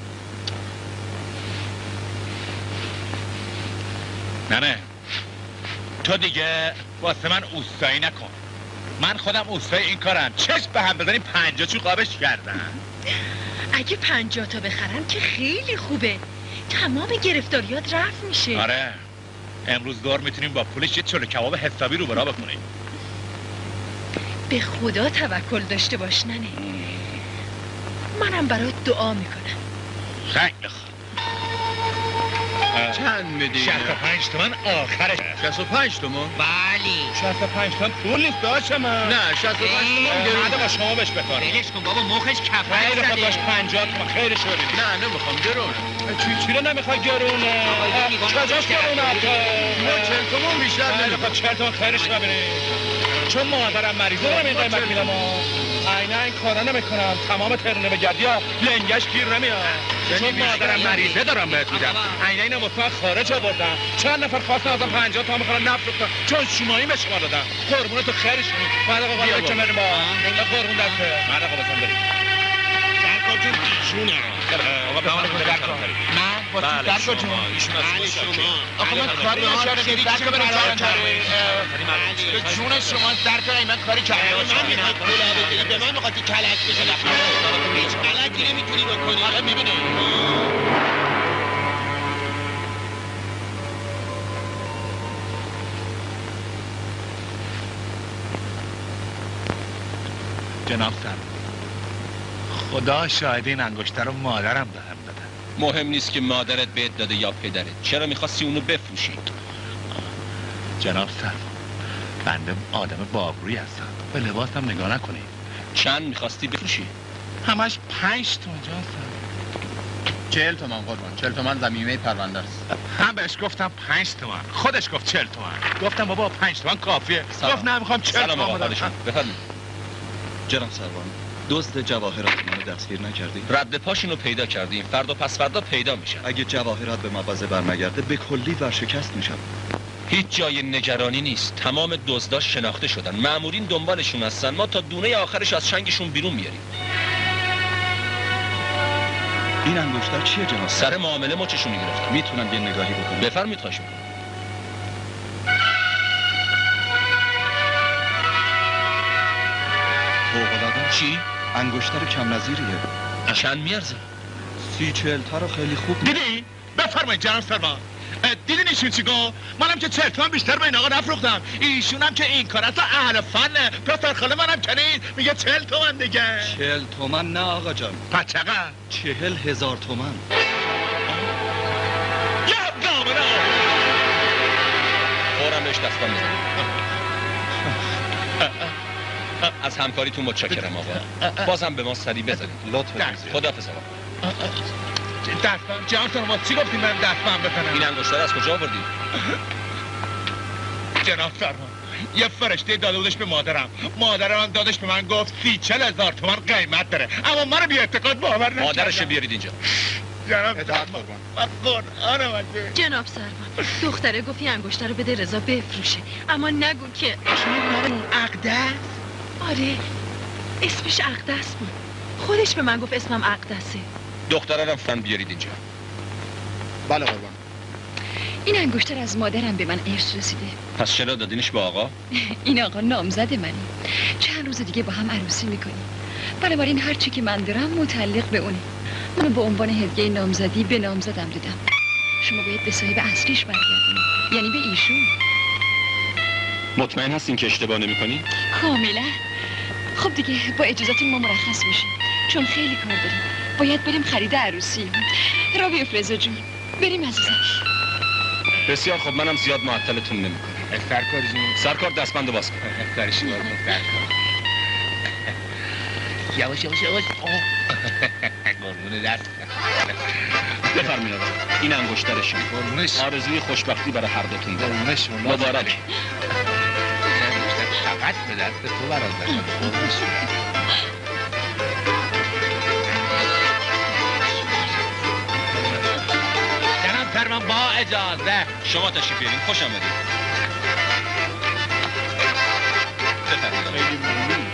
نه نه تو دیگه واسه من اوستایی نکن. من خودم اوستای این کارم. چشم به هم بزنیم پنجاه چو قابش کردم. اگه پنجاه تا بخرم که خیلی خوبه، تمام گرفتاریات رفت میشه. آره امروز دور میتونیم با پولش یه چلو کباب حسابی رو برا بکنیم. به خدا توکل داشته باش ننه. منم برات دعا میکنم. خیلی خوب. چند میدی؟ شصت و پنج تومن آخرش. شصت و پنج تومن؟ بلی. شصت و پنج تومن پول نیست داشتم من. نه شصت و پنج تومن گرون. بعد با شما بهش بکارم. بلش کن بابا مخش کفر خیلی زده. خوب باش پنجاه تومن خیلی شو ببینید. نه نمیخوام گرونه. چی چی رو نمیخوای گرونه؟ کجاش گرونه آخه؟ نه چهل تومن بیشتر خیلی خوب چهل تومن خیلی شو ببینید. چون مادرم مریضه دارم این قیمت میدم ها. عینا این کارا نمیکنم، تمام ترنه به گردی ها لنگش گیر نمیاد. چون مادرم مریضه دارم بهت میدم. عینا اینو واسه خارج آوردم. چند نفر خواستن ازم پنجاه تومن میخوام نفروختم چون شمایی به شما دادم. قربون تو خیرش کنید. بعد آقا قالا که بریم با. قربون دسته. بعد آقا بسام بریم. سرکار جون ایشونه. آقا به من کمک کن. من واسه سرکار جون. ایشون از شما. آقا من کاری نکردم که درک برم به جون شما درک من کاری کردم. من میخوام کلا بگیرم. به من میخواد کلک بزنه. هیچ کلکی نمیتونی بکنی. حالا میبینی. جناب سر خدا شاهد این انگشتر رو مادرم به هم دادن. مهم نیست که مادرت بهت داده یا پدرت. چرا میخواستی اونو بفروشی؟ جناب سر بنده آدم بابرویی هستم، به لباسم نگاه نکنید. چند میخواستی بفروشی؟ همش پنج تومن جان سر. چهل تومن قربان، چهل تومن زمینه پرونده است. هم بهش گفتم پنج تومن، خودش گفت چهل تومن. گفتم بابا پنج تومن کافیه. گفت نه میخوام چهل تومن. سلام آقا خالشون بفرمایید. جناب سروان دزد جواهرات منو دستگیر نکردی؟ رد پاشونو پیدا کردیم، فردا پس فردا پیدا میشن. اگه جواهرات به مغازه برنگرده به کلی ورشکست میشم. هیچ جای نگرانی نیست، تمام دزدا شناخته شدن، مامورین دنبالشون هستن، ما تا دونه آخرش از چنگشون بیرون میاریم. این انگشتر چیه جناب؟ سر معامله مچشون میگرفتن. میتونم یه نگاهی بکنم؟ بفرمایید خواهش میکنم. فوق‌العاده. چی؟ انگشتر کم نظیریه. چند میارزه؟ سی چهل تا رو خیلی خوب. دیدی؟ بفرمایید جناب سروان. دیدین ایشون چی گفت؟ منم که چهل تومن بیشتر به این آقا نفروختم. ایشونم که این کار اصلا اهل فنه. پسر خاله منم کنید میگه چهل تومن دیگه. چهل تومن نه آقا جان. پس چقدر؟ چهل هزار تومن. یه دامنه فورا بهش دستان میزنم. از همکاریتون متشکرم آقا. بازم به ما سری بزنید. لطفا. خداحافظ آقا. دستم جان خانم چی گفتین من دستم بزنم؟ این انگشتر از کجا آوردی؟ جناب فرمان یه فرشته داده بودش به مادرم، مادرم دادش به من گفت سی چل هزار تومن قیمت داره، اما من رو بی اعتقاد باور نکردم. مادرش رو بیارید اینجا. جناب فرمان من قرآنم عزیز. جناب سرمان دختره گفت این انگشتر رو بده رضا بفروشه، اما نگو که اقدس. آره اسمش اقدس بود، خودش به من گفت اسمم اقدسه. دختره رو فن بیارید اینجا. بله قربان. این انگشتر از مادرم به من ارث رسیده. پس چرا دادینش به آقا؟ این آقا نامزد منی، چند روز دیگه با هم عروسی میکنیم، بنابراین هر چی که من دارم متعلق به اونه. منو به عنوان هدیه نامزدی به نامزدم دادم. شما باید به صاحب اصلیش برگردونید، یعنی به ایشون. مطمئن هستین که اشتباه نمی‌کنی؟ کاملا. خب دیگه با اجازهتون ما مرخص میشیم، چون خیلی کار داریم. باید بریم خرید عروسی. را بیفت رضا جون، بریم عزیزم. بسیار خب، منم زیاد معطلتون نمی‌کنم. سرکار جون، سرکار دستبندو باز کن. کارش باز کن سرکار. یواش یواش یواش. قربون دست. بفرمایید آقا. این انگشترشون. قربونش. آرزوی خوشبختی برای هر دوتون دارم. قربونش. مبارک. فقط به دست تو برادر. قربونش. جناب فرمان با اجازه. شما تشریف بیارین. خوش آمدید. بفرمایید.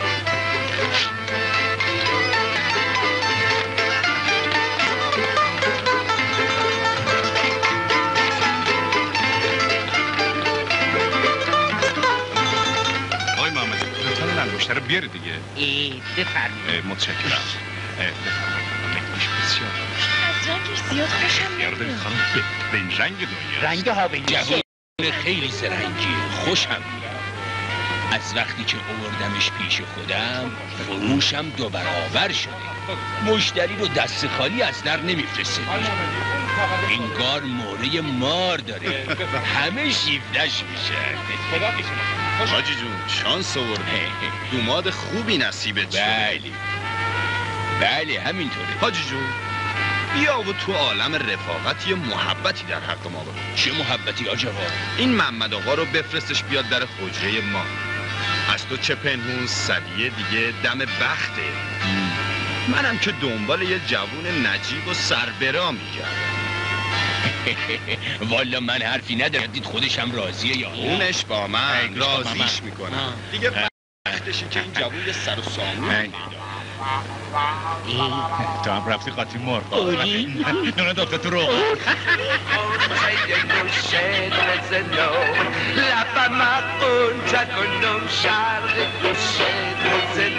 انگشتر رو بیاری دیگه. ای بفرمایید. متشکرم. بسیار بسیار از رنگش زیاد خوشم نمیاد. نمیاد. خانم به این رنگ دنیا. رنگ هاوینی. جوان خیلی زرنگی، خوشم میاد. از وقتی که آوردمش پیش خودم فروشم دو برابر شده. مشتری رو دست خالی از در نمیفرسته. انگار موره مار داره، همه شیفتش میشه. حاجی جون شانس آوردی، دوماد خوبی نصیبت شد. بله بله همینطوره. حاجی جون بیا و تو عالم رفاقت یه محبتی در حق ما بکن. چه محبتی آج آقا؟ این محمد آقا رو بفرستش بیاد در حجره ما. از تو چه پنهون سریه دیگه دم بخته. منم که دنبال یه جوون نجیب و سربرا میگردم. والا من حرفی ندارم، دید خودشم راضیه یا اونش با من راضیش میکنه دیگه. وقتشه که این جوون یه سر و سامون تو هم رفتی قاطی مرغ. نونه داخته تو رو. لبم قنچه کنم شرق گوشه